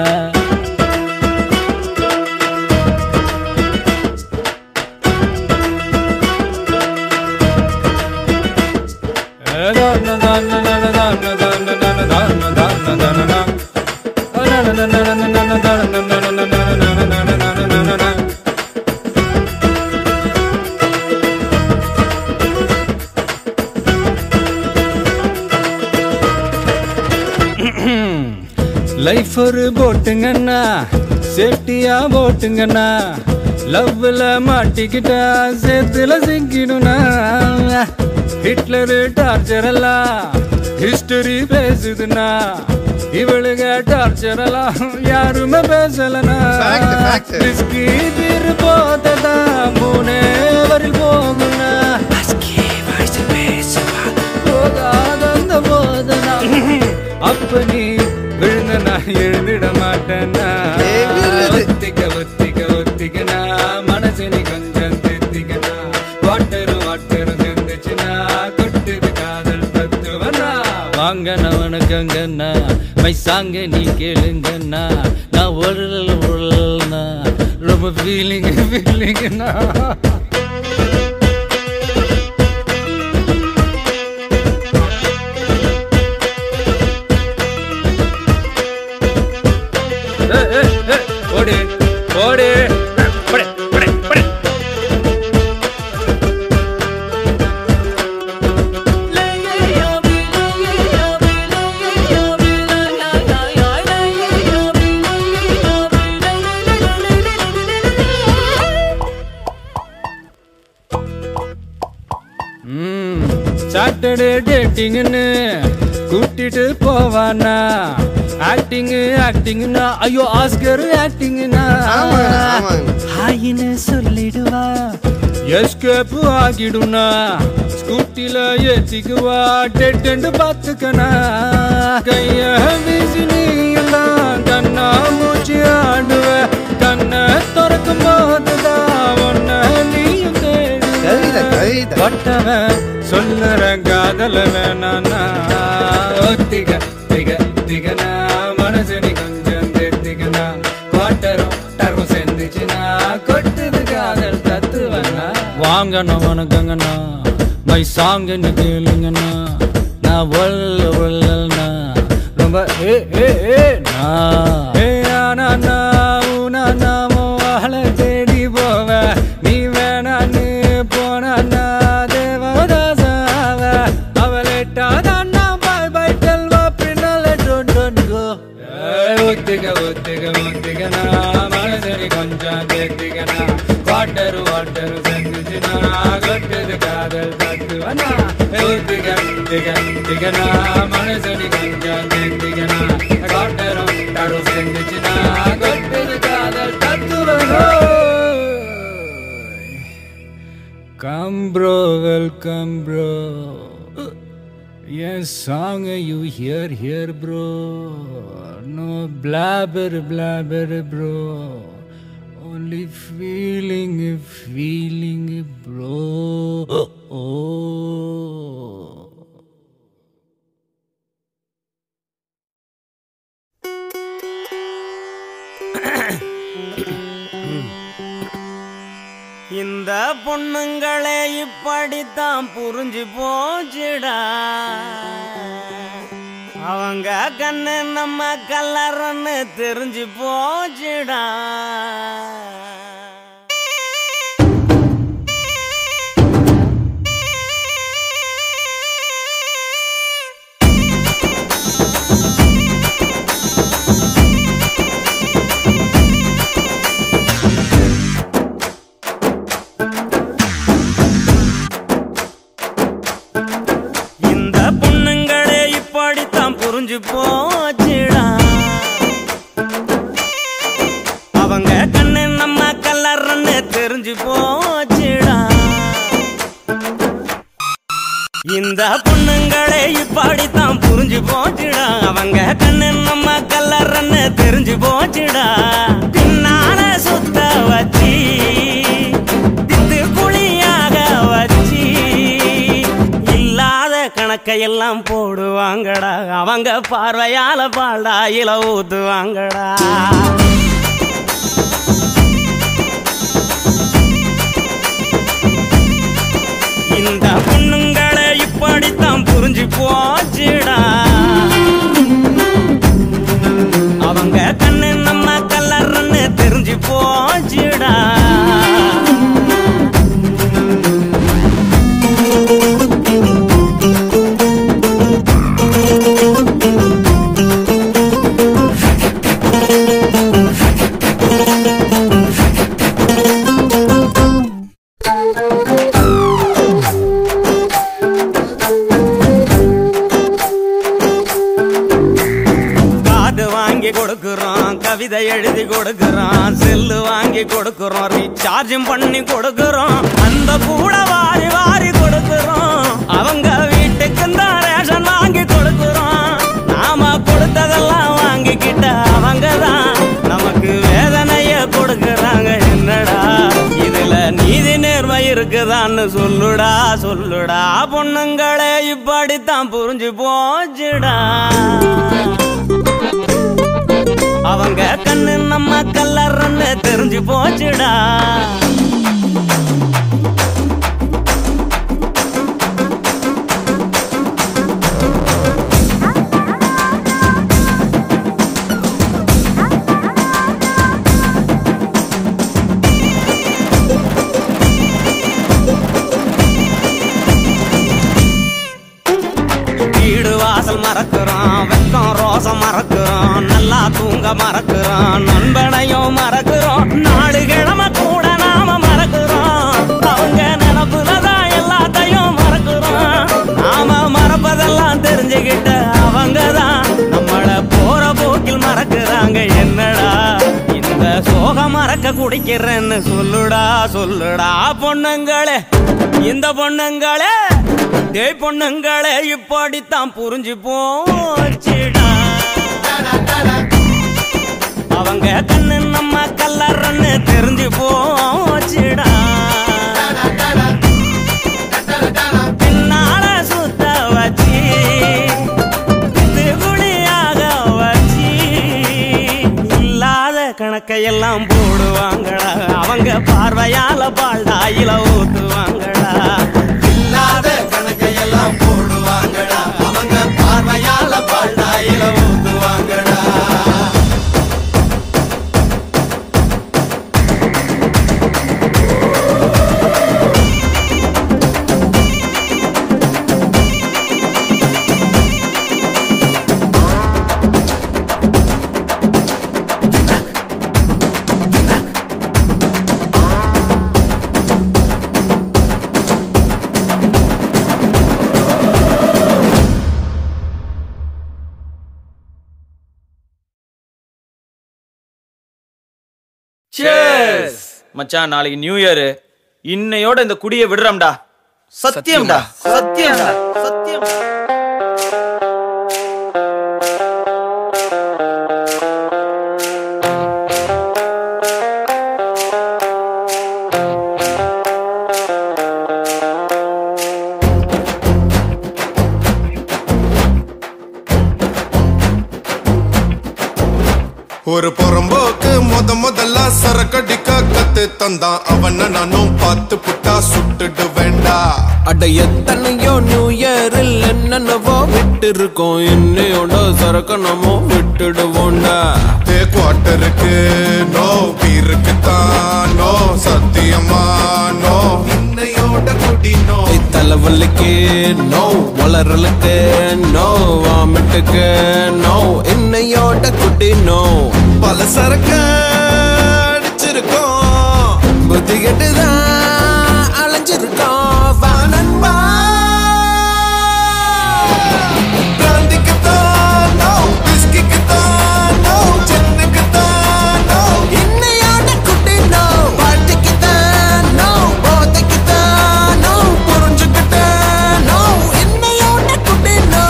லைஃப் ஒரு போட்டுங்கண்ணா, சேஃப்டியா போட்டுங்கண்ணா. லவ்ல மாட்டிக்கிட்டா சேத்துல சிக்கிடுனா. ஹிட்லரு டார்ச்சர் எல்லாம் ஹிஸ்டரி பேசுதுன்னா, இவளுக டார்ச்சர் எல்லாம் யாருமே பேசலனா. தீர் போதா மூணே வரில் போகுனா. போகாத போதனா, அப்ப நீ விழுந்தனா எழுந்திட மாட்டேன்னா. ஒத்திக்கனா மனசு நீ கொஞ்சம் தேத்திக்கனா. வாட்டரு சேர்ந்துச்சுன்னா கொட்டுது காதல் தத்துவனா. வாங்கண்ணா வணக்கங்கண்ணா, மை சாங்க நீ கேளுங்கண்ணா. நான் உழல்னா, ரொம்ப ஃபீலிங்குண்ணா. ஓடு ஓடு சாட்டர்டே டேட்டிங்னு கூட்டிட்டு போவானா. ஆக்டிங்னா ஐயோ ஆஸ்கர் ஆக்டிங்னா. ஹாயின்னு சொல்லிடுவா, எஸ்கேப் ஆகிடுனா. ஸ்கூட்டில ஏத்திக்குவா, டெட் பாத்துக்கனா. கைய வீசி நீ எல்லாம் கண்ணா மூச்சு ஆடுவ. கண்ணை திறக்கும் போதுதான் ஒன்ன நீயும் தேடுவ. சொல்லுற காதல வேணானா. ஒத்திகனா மனசு நீ கொஞ்சம் தேத்திக்கனா. வாட்டரும் சேர்ந்துச்சுன்னா கொட்டுது காதல் தத்துவனா. வாங்கண்ணா வணக்கங்கண்ணா, மை சாங்க நீ கேளுங்கண்ணா. நான் வள்ளல்னா, ரொம்ப நாம வாழ தேடி போவ. நீ வேணான்னு போனா தேவதாசாவ. அவளேட்டாதான் பாய் பாய் டெல்வா, பின்னால டோன்ட் கோ. ஒத்திகனா மனசரி கொஞ்சம் தேத்திக்கனா. வாட்டரு சேர்ந்துச்சுன்னா கொட்டுது காதல் தத்துவனா. திகனா மனசடி கொஞ்சம் திகனா காட்டரும் தரு செஞ்சுச்சுனா கொட்டுது காதல் தத்துவனோ. Come bro, welcome bro. Yes, song you hear bro. No blabber bro. Only feeling bro. இந்த பொண்ணுங்களே இப்படித்தான் புரிஞ்சு போச்சுடா. அவங்க கண்ணு நம்ம கலர்ன்னு தெரிஞ்சு போச்சுடா. புரிஞ்சு போச்சுடா. அவங்க கண்ணு நம்ம கலர்ன்னு தெரிஞ்சு போச்சுடா. இந்த பொண்ணுங்களே இப்படித்தான் புரிஞ்சு போச்சுடா. அவங்க கண்ணு நம்ம கலர்ன்னு தெரிஞ்சு போச்சுடா. பின்னால சுத்த வச்சி தித்து குழியாக வச்சி இல்லாத கணக்கையெல்லாம் போடுவாங்கடா. அவங்க பார்வையால பால்டா இல ஊத்துவாங்கடா. இந்த பொண்ணுங்களை இப்படித்தான் புரிஞ்சு போச்சுடா. அவங்க கண்ணு நம்ம கலர்ன்னு தெரிஞ்சு போச்சுடா. கவிதை எழுதி கொடுக்கிறோம், செல்லு வாங்கி கொடுக்கிறோம், ரீசார்ஜும் பண்ணி கொடுக்கிறோம், அந்த கூட வாரி வாரி கொடுக்கிறோம். அவங்க வீட்டுக்கு தான் ரேஷன் வாங்கி கொடுக்கிறோம். நாம கொடுத்ததெல்லாம் வாங்கிக்கிட்ட அவங்க தான் நமக்கு வேதனைய கொடுக்கறாங்க. என்னடா இதுல நீதி நேர்மை இருக்குதான்னு சொல்லுடா சொல்லுடா. பொண்ணுங்களே இப்படித்தான் புரிஞ்சு போச்சுடா. அவங்க கண்ணு நம்ம கலர்ன்னு தெரிஞ்சு போச்சுடா. வீடு வாசல் மறக்கிறோம், வெக்கம் ரோசம் மறக்கிறோம், நல்லா தூங்க மறக்கிறோம், நண்பனையும் மறக்கிறோம், நாலு கிழமை கூட நாம மறக்கிறோம். அவங்க நினப்புலதான் எல்லாத்தையும் மறக்கிறோம். நாம மறப்பதெல்லாம் தெரிஞ்சுக்கிட்ட அவங்கதான் நம்மள போற போக்கில் மறக்கிறாங்க. என்னடா இந்த சோகம் மறக்க குடிக்கிறேன்னு சொல்லுடா சொல்லுடா. பொண்ணுங்களே இந்த பொண்ணுங்களே டேய் பொண்ணுங்களே இப்படித்தான் புரிஞ்சு போச்சுடா. அவங்க கண்ணு நம்ம கலர்ன்னு தெரிஞ்சு போச்சுடா. பின்னால சுத்த வச்சி குழியாக வச்சி இல்லாத கணக்கையெல்லாம் போடுவாங்கடா. அவங்க பார்வையால பால்டாயில ஊத்துவாங்கடா. இல்லாத கணக்கையெல்லாம் போடுவாங்கடா. அவங்க பார்வையால பால்டாயில ஊத்துவாங்கடா. மச்சான் நாளைக்கு நியூ இயர், இன்னையோட இந்த குடியை விடுறோம்டா. சத்தியம்டா, சத்தியம்டா, சத்தியம். ஒரு புறம்போக்கு முதல்ல சரக்கடிக்க கத்து தந்தான். அவன நானும் பார்த்து புட்டா சுட்டுட்டு வேண்டா. அட எத்தனையோ நியூ இயரில் என்னென்னவோ விட்டு இருக்கோம். என்னையோட சரக்கு நம்ம விட்டுடுவோண்டா. குவார்ட்டருக்கு நோ, பீருக்கு தான் நோ, சத்தியமா நோ. இன்னையோட குடி நோ. தலைவலிக்கு நோ, வளரலுக்கு நோ, வாமிட்டுக்கு நோ, இன்னையோட குடி நோ. பல சரக்கு அடிச்சிருக்கோம், புத்தி கெட்டுதான் அலைஞ்சிருக்கோம். வானன்பா பிராந்திக்கு தான் நோ, விஸ்கிக்கு தான் நோ, சென்னுக்கு தான் நோ. இன்னையோட குடி நோ. பாட்டிக்கு தான் நோ, போதைக்கு தான் நோ, புரிஞ்சுக்கிட்ட நோ, இன்னையோட குடி நோ.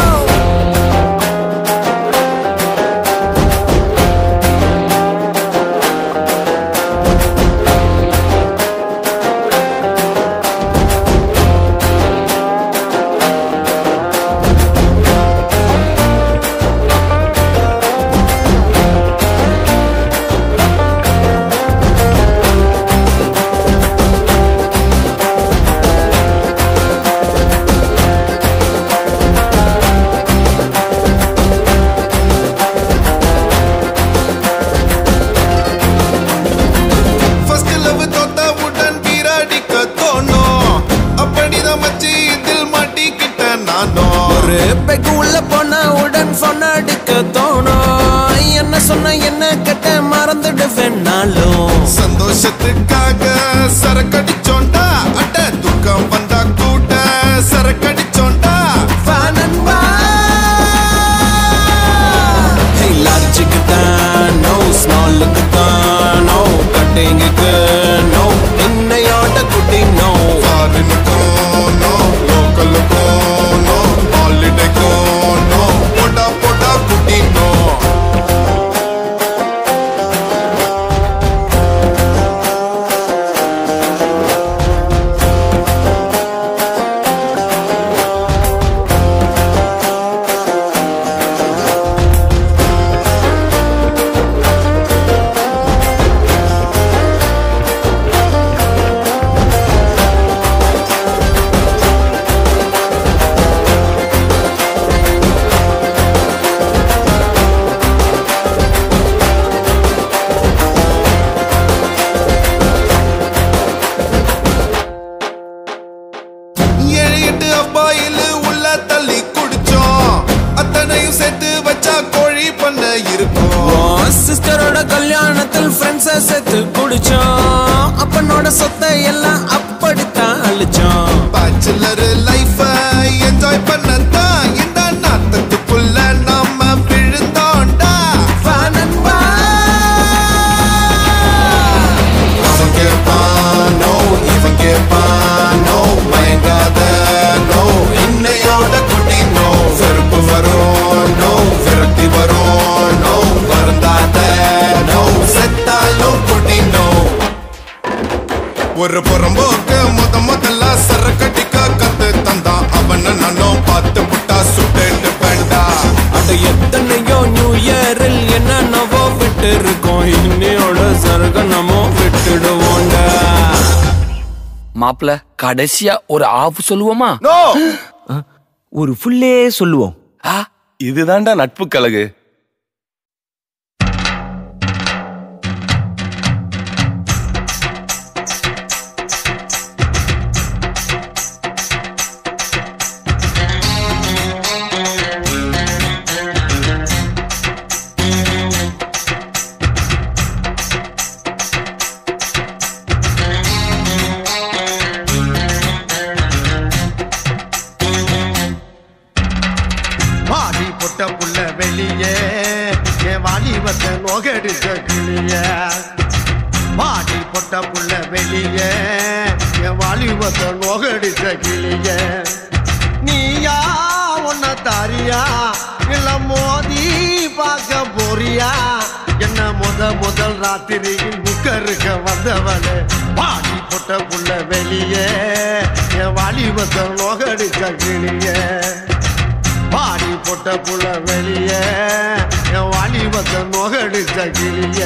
First love தோத்தவுடன் பீராடிக்க தோணும். அப்படிதான் மச்சி இதில் மாட்டிக்கிட்ட நானும். ஒரு பெக்கு உள்ள போனா உடன் சொன்ன அடிக்க தோணும். என்ன சொன்ன என்ன கெட்ட மறந்துடுவேன்னாலும் சந்தோஷத்துக்காக சரக்கடிச்சோண்டா. அட்ட துக்கம் வந்தா கூட சரக்கடிச்சோண்டா. வானன்பா லார்ஜுக்கு தான் நோ, ஸ்மாலுக்கு தான் நோ, கட்டிங்குக்கு நோ, இன்னையோட குட்டி நோ. ஃபாரினுக்கும் நோ, லோக்கலுக்கும் நோ, ஹாலிடேக்கும் நோ, போடா போடா குட்டி நோ. ஏழு எட்டு அப்பாயில் உள்ள தள்ளி குடிச்சோம். அத்தனையும் சேர்த்து வச்சா கோழி பண்ண இருக்கும். சிஸ்டரோட கல்யாணத்தில் ஃப்ரெண்ட்ஸ சேர்த்து குடிச்சோம். அப்பனோட சொத்தை எல்லாம் அப்படித்தான் அழிச்சோம். பேச்சுலர் லைஃப என்ஜாய் பண்ணத்தான் இந்த நாத்தத்துக்குள்ள நாம விழுந்தோண்டா. வானன்பா அவன் கேட்பான் நோ, இவன் கேட்பான் நோ, மயங்காத நோ, இன்னையோட குட்டி நோ. வெறுப்பு வரும் நோ, விரக்தி வரும் நோ, வருந்தாத நோ, செத்தாலும் குட்டி நோ. ஒரு புறம்போக்கு முதல்ல சரக்கடிக்க கத்து தந்தான். அவன நானும் பார்த்து புட்டா சுட்டு வேண்டா. அட எத்தனையோ நியூ இயரில் என்னென்னவோ விட்டு இருக்கோம். இன்னையோட சரக நம்ம விட்டுடுவோண்டா. மாப்ள கடைசியா ஒரு ஆஃப் சொல்லுவோமா? நோ, ஒரு ஃபுல்லே சொல்லுவோம். இதுதான்டா நட்பு கழகு. வாடி பொட்ட புள்ள வெளியே என் வாலிபத்தை நோகடிச்ச கிளிய பாடி பொட்ட புள்ள வெளிய என் வாலிபத்தை நோகடிச்ச கிளிய நீயா உன்ன தாரியா இல்ல மோதி பார்க்க போறியா என்ன முதல் ராத்திரியில் முக்கருக்க வந்தவளே பாடி பொட்ட புள்ள வெளிய என் வாலிபத்தை நோகடிச்ச கிளிய பாடி பொட்ட புள்ள வெளிய என் வாலிபத்தை நோகடிச்ச கிளிய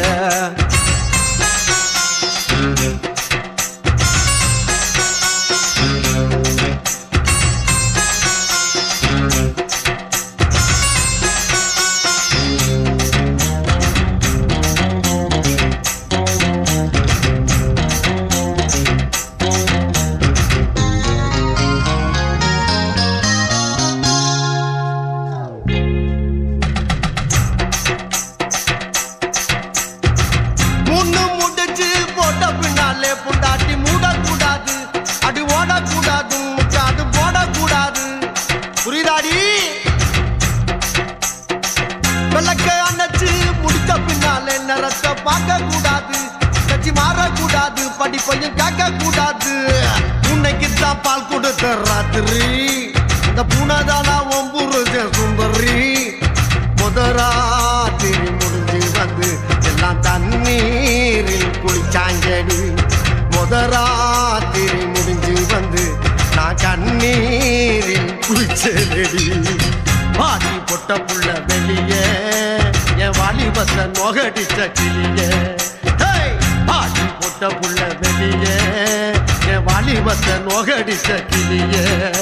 படிப்பையும் காக்க கூடாது உன்னைக்குத்தான் பால் கொடுத்த ராத்திரி அந்த பூனதானா ஒம்புருஜ சுந்தரி முதராத்திரி முடிஞ்சு வந்து எல்லாம் தண்ணீரில் குளிச்சாங்கடி முதராத்திரி முடிஞ்சு வந்து நான் கண்ணீரில் குளிச்சேடி பாடி பொட்ட புள்ள வெளிய என் வாலிபத்தை நோகடிச்ச கிளிய பாடி பொட்ட புள்ள வெளிய என் வாலிபத்தை நோகடிச்ச கிளிய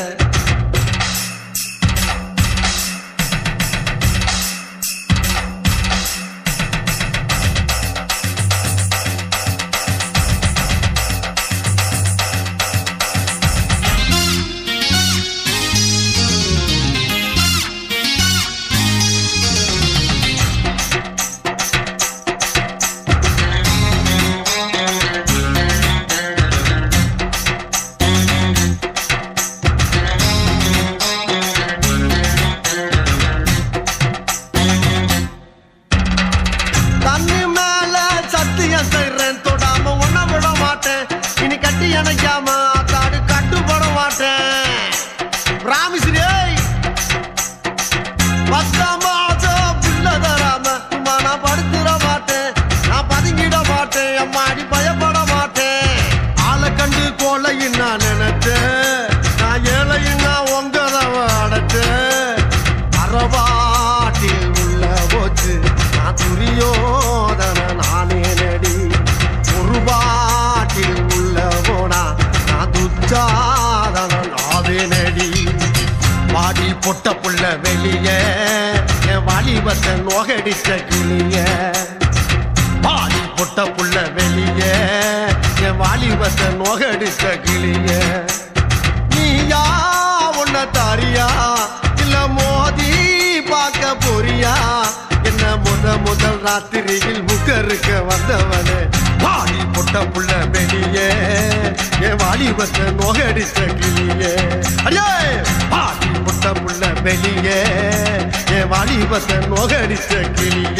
பொட்ட புள்ள வெளிய என் வாலிபத்தை நோகடிச்ச கிளிய பாடி பொட்ட புள்ள வெளிய என் வாலிபத்தை நோகடிச்ச கிளிய நீயா உன்ன தாரியா இல்ல மோதி பார்க்க போறியா என்ன முதல் ராத்திரியில் முக்கருக்க வந்தவனே பாடி பொட்ட புள்ள வெளிய என் வாலிபத்தை நோகடிச்ச கிளிய அடியே பாடி பொட்ட புள்ள வெளிய என் வாலிபத்தை நோகடிச்ச கிளிய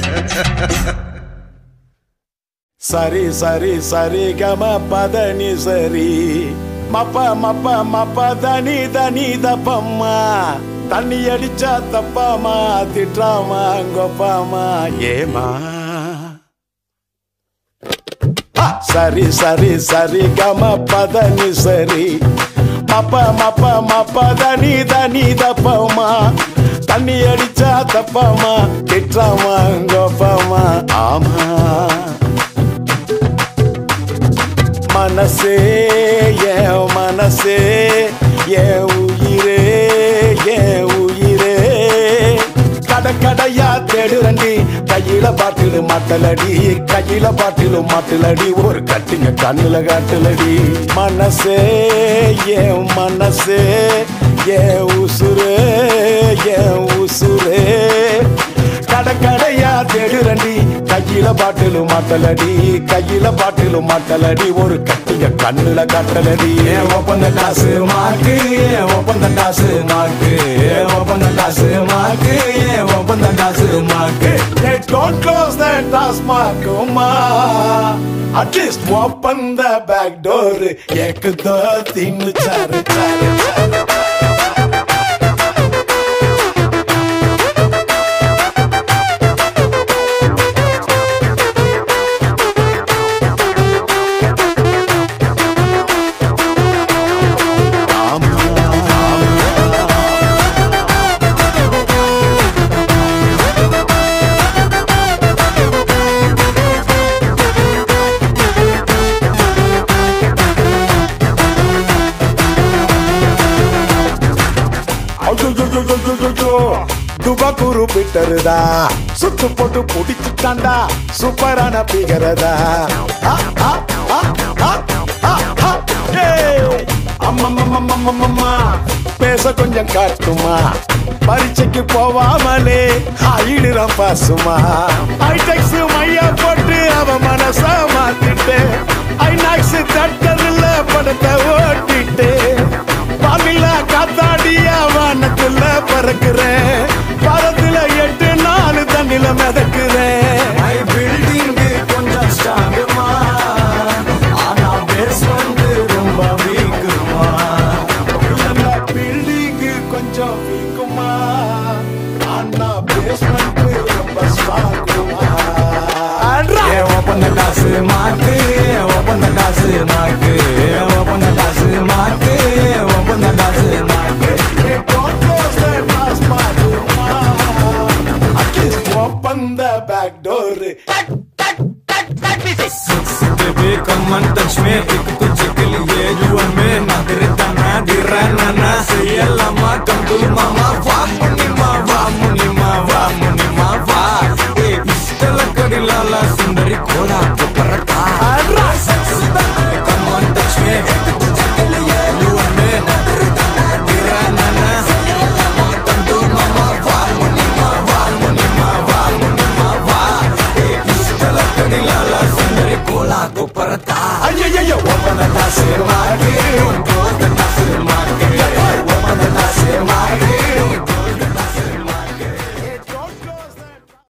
சரி சரி சரி கம பதனி சரி மப்ப மப்ப மப்ப தனி தனி தப்பம்மா தண்ணி அடிச்சா தப்பாமா திட்டாமா கொப்பாமா ஏமா சரி சரி சரி கம பதனி சரி மப்ப மப்ப மப்ப தனி தனி தப்பம்மா தண்ணி அடிச்சா தப்பாமா திட்டாமா கொப்பாமா ஆமா மனசே என் மனசே என் உயிரே என் உயிரே கடையா தேடுறண்டி கையில பாட்டிலு மாட்டலடி கையில பாட்டிலு மாட்டலடி ஒரு கட்டிங்க கண்ணுல காட்டுலடி மனசே என் மனசே என் உசுரே என் உசுரே கடையா தேடுறண்டி கையில பாட்டிலு மாட்டலடி கையில பாட்டிலு மாட்டலடி ஒரு கட்டிங்க கண்ணுல காட்டலடி ஏன் ஒப்பந்த காசு மாக்கு ஏன் ஒப்பந்த காசு மாக்கு ஏன் ஒப்பந்த காசு மாக்கு ஏன் ஒப்பந்த காசு மாக்கு Don't close that taskmark, ma. At least open the back door. Ek do teen char char char. துபாக்கூரு பிட்டருதா சுத்து போட்டு பிடிச்சுட்டாண்டா சூப்பரான பிகரதா அம்மம்மா பேச கொஞ்சம் காட்டுமா பரீட்சைக்கு போவாமலே ஆயிடுறான் பாசுமா ஐடெக்ஸ் மையா போட்டு அவ மனச மாத்திட்டு ஐநாக்ஸ் தட்டதுல படத்தை ஓட்டிட்டு பாலில காத்தாடிய வானத்துல பறக்குறேன் பரத்துல 8 நாள் தண்ணில மிதக்குறேன் பில்டிங் கொஞ்சம் ஸ்ட்ராங்குமா ஆனா பேஸ்மெண்ட் ரொம்ப வீக்குமா பில்டிங் கொஞ்சம் வீக்குமா ஆனா பேஸ்மெண்ட் ரொம்ப ஸ்ட்ராங்குமா ஓபன் த காசு மாக்கு ஓபன் த காசு மாக்கு ஓபன் த காசு மாக்கு ஓபன் த காசு மாக்கு don't close the taskmark, ma. At least open the back door. Baby, come and touch me. एक तुझे के लिए you and me. ना तेरे तना दिराना ना say lama come to mama. Va munima va munima va munima va. इष्टल कड़ी लाला सुंदरी कोड़ा को परका. Come and touch me. एक तुझे के लिए you and me. ना तेरे तना दिराना ना say lama come to mama. Va munima va munima va munima va. इष्टल कड़ी लाला सुंदरी कोड़ा को परका. Ay ay ay, open the door,